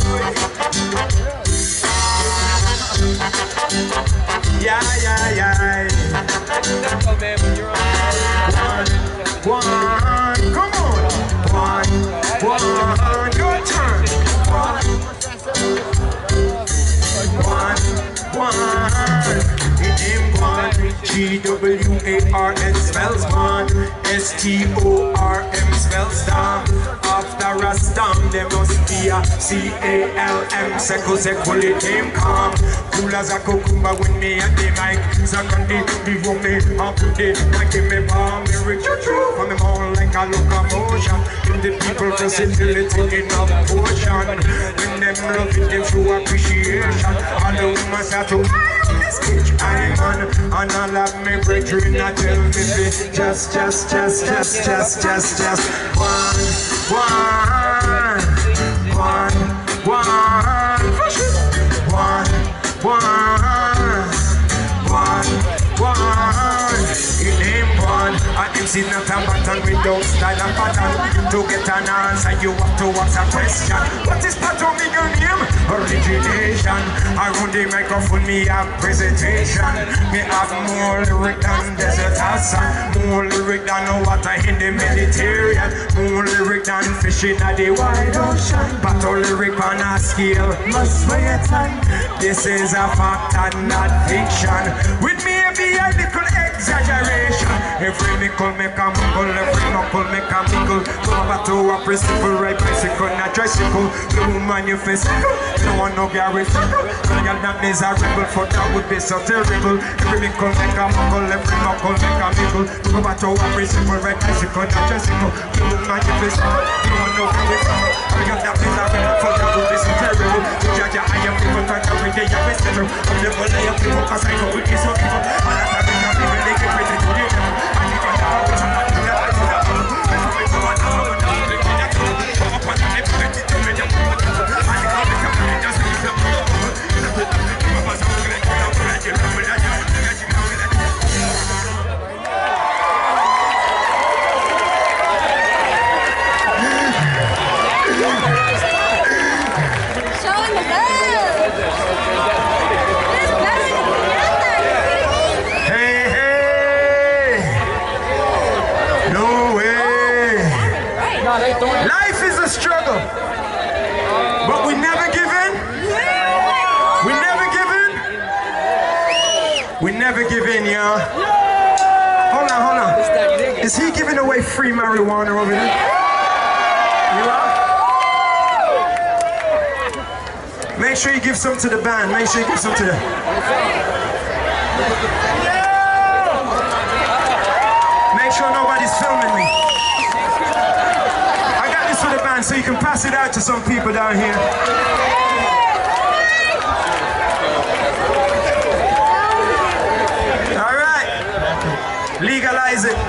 A: Yeah, yeah, yeah.
B: That's all, man, when you're on
A: One, one, come on. One, one, your turn. One, one, one. It is one. G W A R N spells one. S T O R M spells down. After a storm, there must be a C A L M. Seco, seco, it came calm. Cool as a cucumber with me at the mic. Secondly, the room me, I put it, I give me palm, me rich you true. For me more like a locomotion. Give the people versatility in a potion. When them loving them through appreciation. All the women start to I'm on, and all of me brethren I tell me just, just, just, just, just, just, just one, one, one, one, one, one, one, one. In name one, I am seen not a button without style and pattern. To get an answer, you have to ask a question. What is part of me your name? Origination. Around the microphone, me have presentation. Me have more lyric than desert sun. More lyric than water in the Mediterranean. More lyric than fishing at the wide ocean. Battle lyric on a scale must weigh a ton. This is a fact and not fiction. With me be a little exaggeration. Every nickel make a muggle, every knuckle make a mingle. Go back to a principle, right bicycle, not tricycle. Blue manifesto, no one no Gary Fickle. Girl that miserable, for that would be so terrible. Every nickel make a muggle, every knuckle make a mingle. Go back to a principle, right bicycle, not tricycle. Blue manifesto, no one no Gary Fickle. Girl that miserable, for that would be so terrible. Judge I am people, talk every day, I'm a settle. I'm the one I am people, cause I know it is so evil. And that's how they can be really get ready to do them. And if I never give in, y'all. Hold on, hold on. Is he giving away free marijuana over there? You are? Make sure you give some to the band. Make sure you give some to the... Make sure nobody's filming me. I got this for the band, so you can pass it out to some people down here. All right. Legalize it.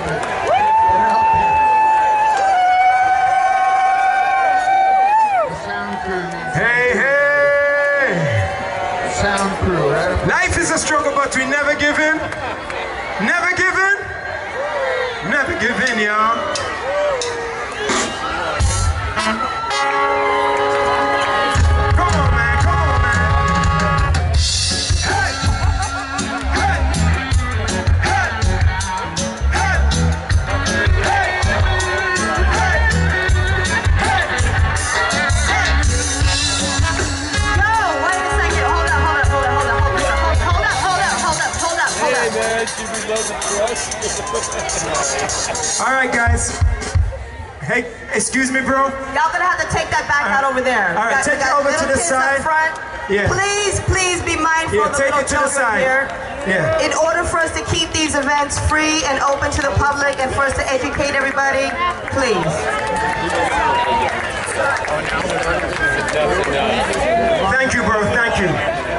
A: Hey, hey! Sound crew, right? Life is a struggle, but we never give in. Never give in. Never give in, y'all. Come on, man. Come on, man. Hey! Hey! Hey! Hey! Hey! All right, guys. Hey, excuse me, bro.
D: Y'all gonna have to take that back out over there.
A: All right,
D: got,
A: take it over to the side.
D: Front.
A: Yeah.
D: Please, please be mindful
A: Yeah,
D: of the
A: take
D: little
A: it to the
D: children
A: side.
D: here.
A: Yeah.
D: In order for us to keep these events free and open to the public and for us to educate everybody, please.
A: Thank you, bro. Thank you.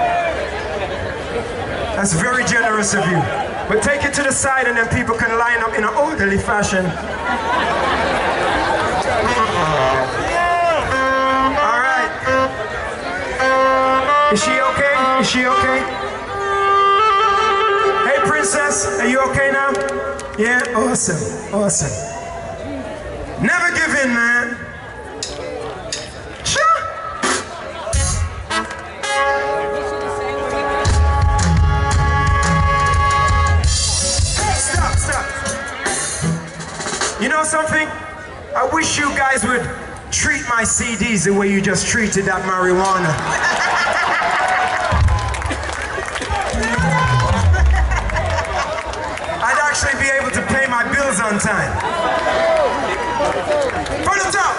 A: That's very generous of you. But take it to the side and then people can line up in an orderly fashion. All right. Is she okay? Is she okay? Hey, princess, are you okay now? Yeah? Awesome. Awesome. Never give in, man. Sure. Stop, stop. You know something? I wish you guys would treat my C Ds the way you just treated that marijuana. I'd actually be able to pay my bills on time. From the top.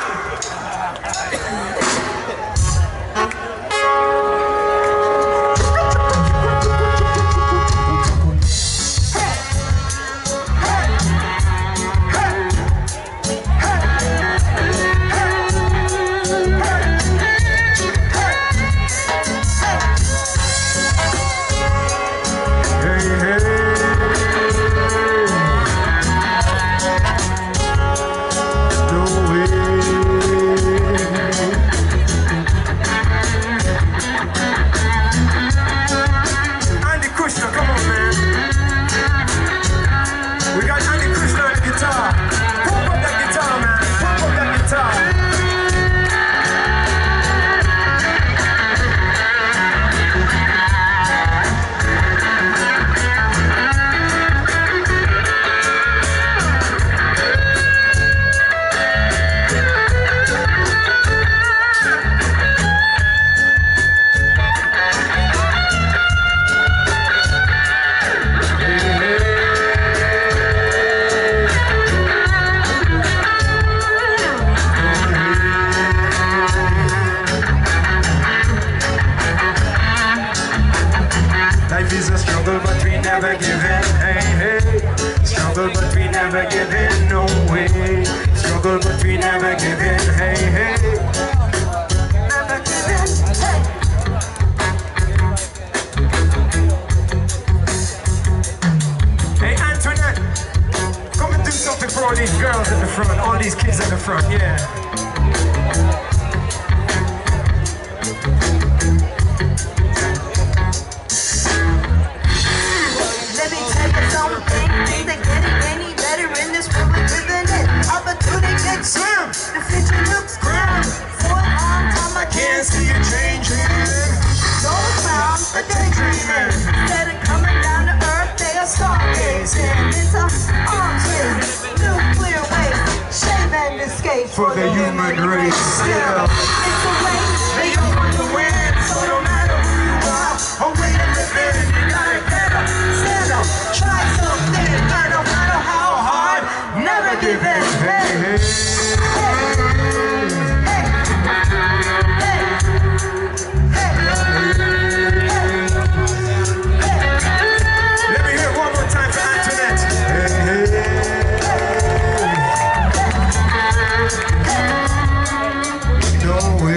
A: For the human race, still it's a race, they all want to win. So no matter who you are, or where you live in, you gotta get up.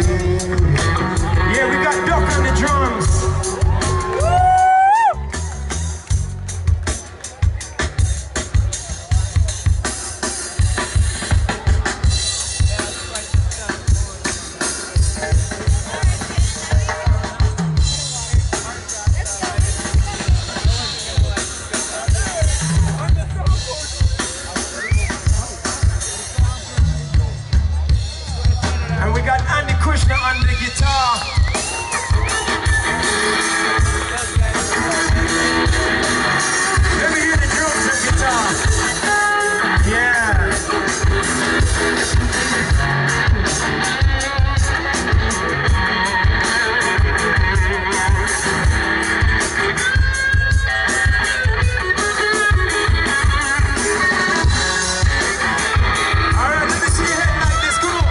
A: Yeah, we got Duck on the drums. We got Andy Krishna on the guitar. Let me hear the drums and guitar. Yeah. All right, let me see your head like this. Come on.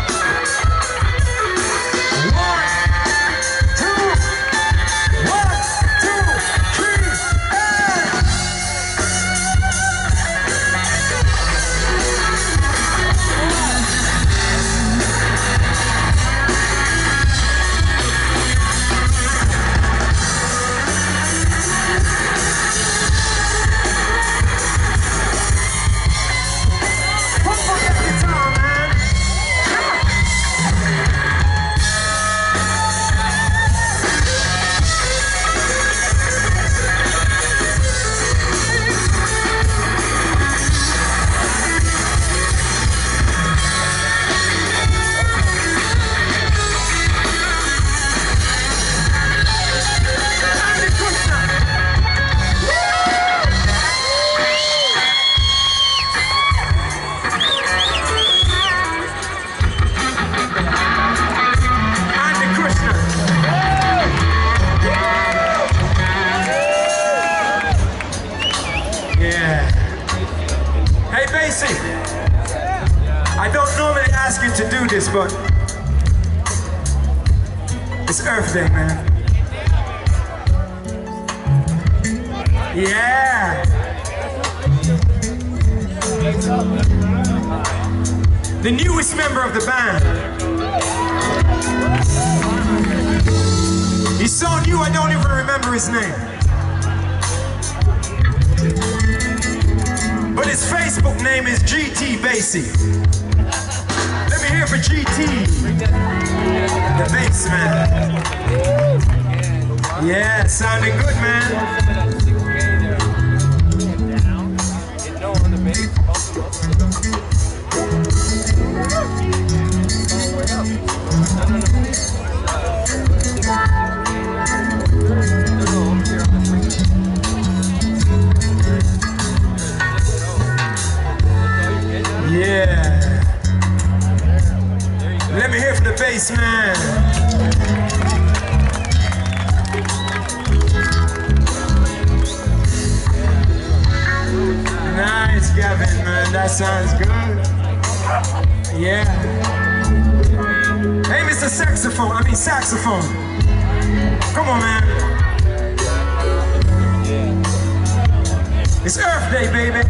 A: Hey, Basie, I don't normally ask you to do this, but it's Earth Day, man. Yeah. The newest member of the band. He's so new I don't even remember his name. But his Facebook name is G T Basie. Let me hear for G T, the bass man. Yeah, sounding good, man. Yeah. Let me hear from the bass man. Nice, Gavin, man. That sounds good. Yeah. Hey, Mister Saxophone. I mean saxophone. Come on, man. It's Earth Day, baby.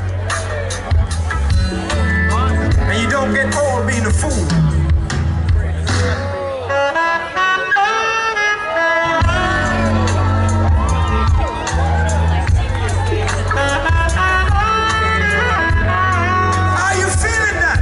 A: And you don't get old being a fool. Are you feeling that?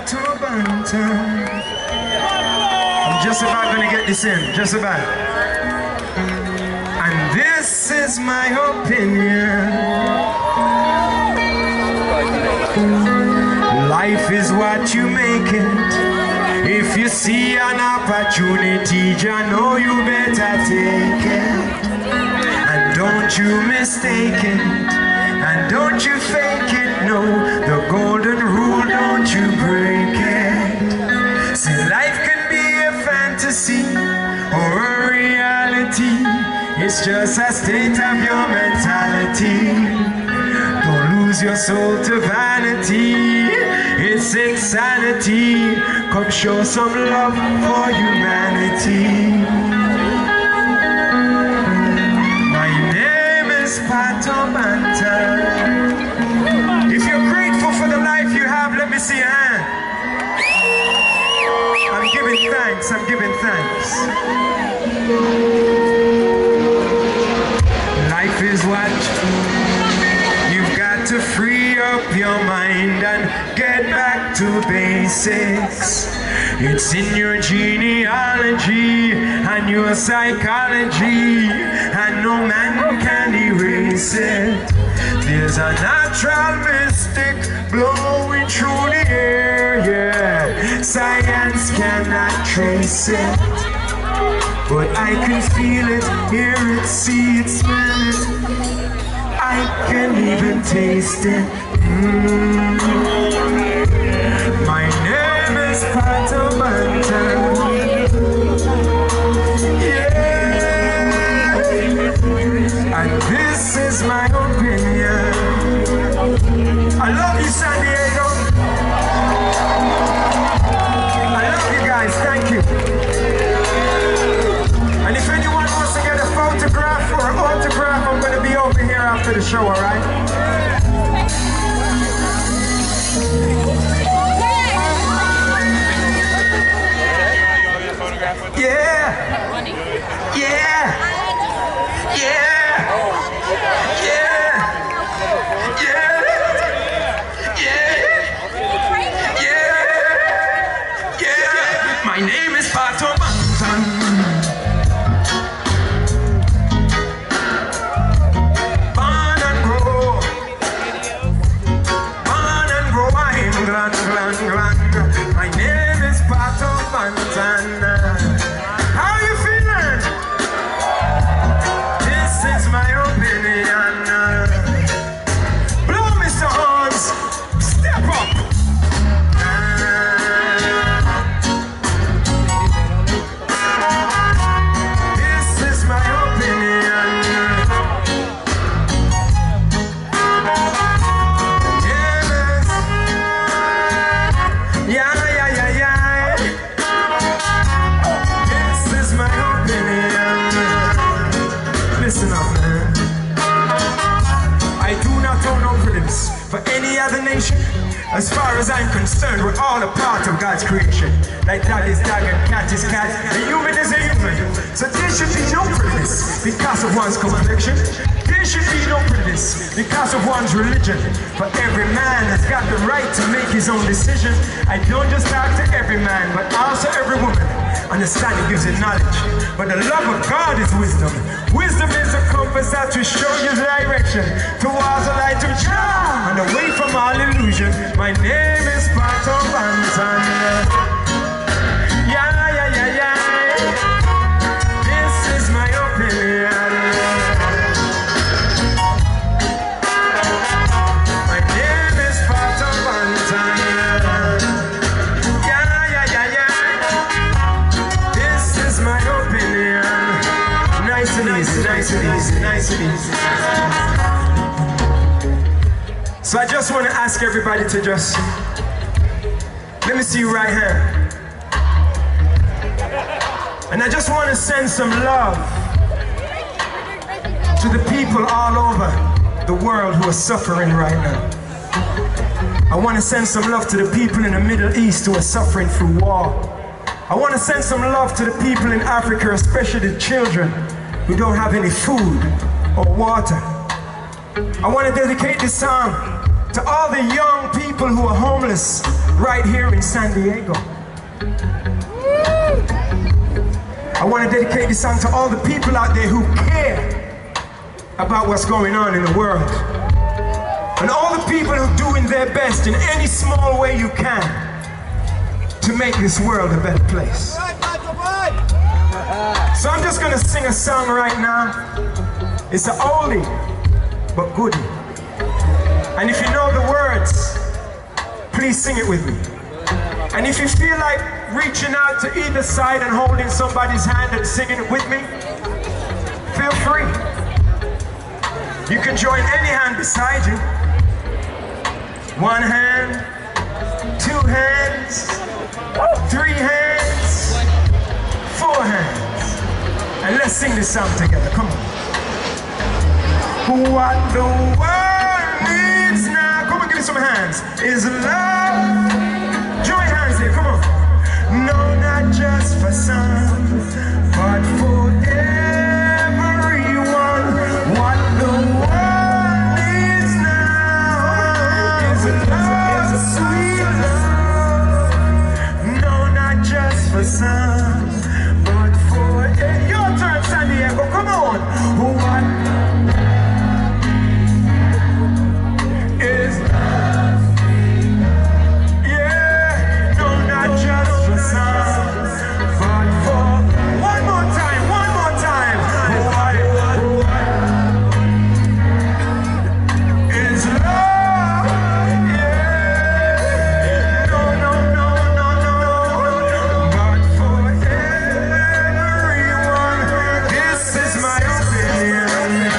A: Pato Banton. I'm just about gonna get this in, just about. And this is my opinion. Life is what you make it. If you see an opportunity, you know you better take it. And don't you mistake it. And don't you fake it, no. The golden rule, don't you break it. See, life can be a fantasy or a reality. It's just a state of your mentality. Don't lose your soul to vanity. It's insanity. Come show some love for humanity. My name is Pato Banton. If you're grateful for the life you have, let me see your hand. I'm giving thanks, I'm giving thanks. Life is what you've got to free up your mind and get back to basics. It's in your genealogy and your psychology, and no man can erase it. There's a natural mystic blowing through the air, yeah. Science cannot trace it, but I can feel it, hear it, see it, smell it. I can even taste it. Mm. My name is Pato Banton. Yeah. And this is my opinion. I love you, San Diego. I love you guys, thank you. And if anyone wants to get a photograph or an autograph, I'm going to be over here after the show, alright? Yeah! Yeah! Yeah! Yeah! Yeah! Yeah! Yeah! Yeah! My name is Pato Banton. My name is Pato Banton. How are you feeling? This is my opinion. Blow, Mister Hans. Step up. This is my opinion. Yeah, yeah, yeah, yeah. This is my opinion. Listen up, man. I do not own no privilege for any other nation. As far as I'm concerned, we're all a part of God's creation. Like dog is dog and cat is cat, and human is a human. So there should be no prejudice because of one's complexion. There should be no prejudice because of one's religion. For every man has got the right to make his own decision. I don't just talk to every man, but also every woman. Understanding gives you knowledge, but the love of God is wisdom. Wisdom is a compass that will show you the direction towards the light of Jah and away from all illusion. My name is Pato Banton. Yeah, yeah, yeah, yeah. This is my opinion. My name is Pato Banton. Yeah, yeah, yeah, yeah. This is my opinion. Nice and easy, nice and easy, nice and easy. So I just want to ask everybody to just, let me see you right here. And I just want to send some love to the people all over the world who are suffering right now. I want to send some love to the people in the Middle East who are suffering through war. I want to send some love to the people in Africa, especially the children who don't have any food or water. I want to dedicate this song to all the young people who are homeless, right here in San Diego. I want to dedicate this song to all the people out there who care about what's going on in the world. And all the people who are doing their best in any small way you can to make this world a better place. So I'm just going to sing a song right now. It's an oldie, but goodie. And if you know the words, please sing it with me. And if you feel like reaching out to either side and holding somebody's hand and singing it with me, feel free. You can join any hand beside you. One hand, two hands, three hands, four hands. And let's sing this song together, come on. What the world needs now, come on, give me some hands, is love. Join hands here, come on. No, not just for some, but for everyone. What the world needs now is love, sweet love. No, not just for some, but for everyone. Your turn, San Diego, come on. What is love? Yeah, no, not just for some, but for one more time, one more time. What is love? Yeah, no, no, no, no, no, but for everyone. This is my opinion.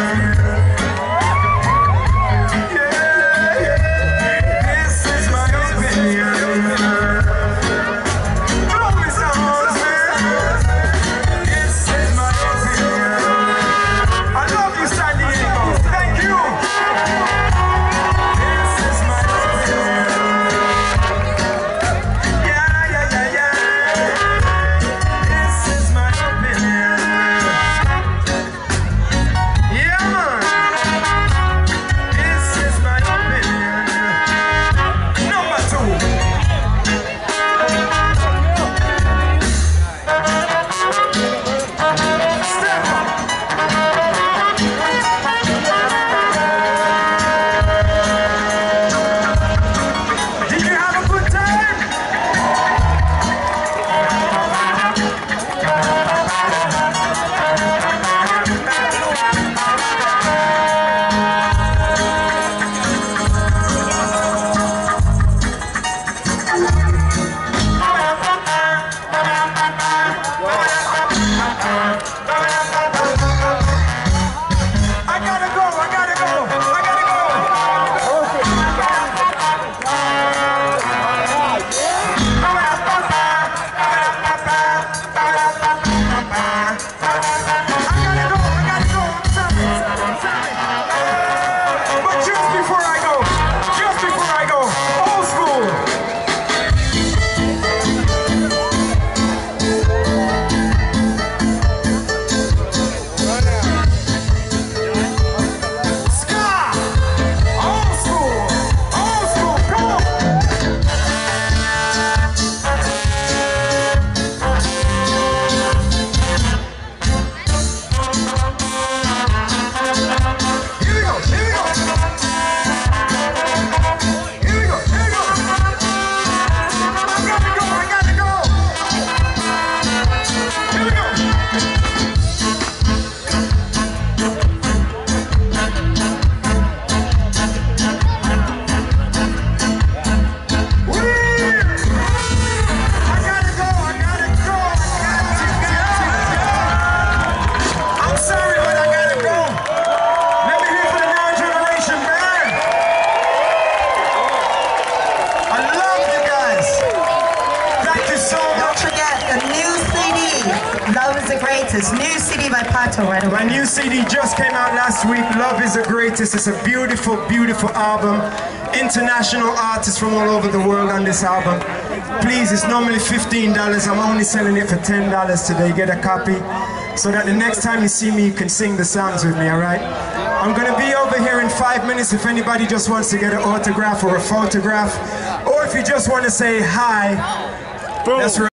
E: New C D by Pato right away.
A: My new C D just came out last week. Love is the Greatest. It's a beautiful, beautiful album. International artists from all over the world on this album. Please, it's normally fifteen dollars. I'm only selling it for ten dollars today. Get a copy so that the next time you see me, you can sing the songs with me, all right? I'm going to be over here in five minutes if anybody just wants to get an autograph or a photograph. Or if you just want to say hi, that's right.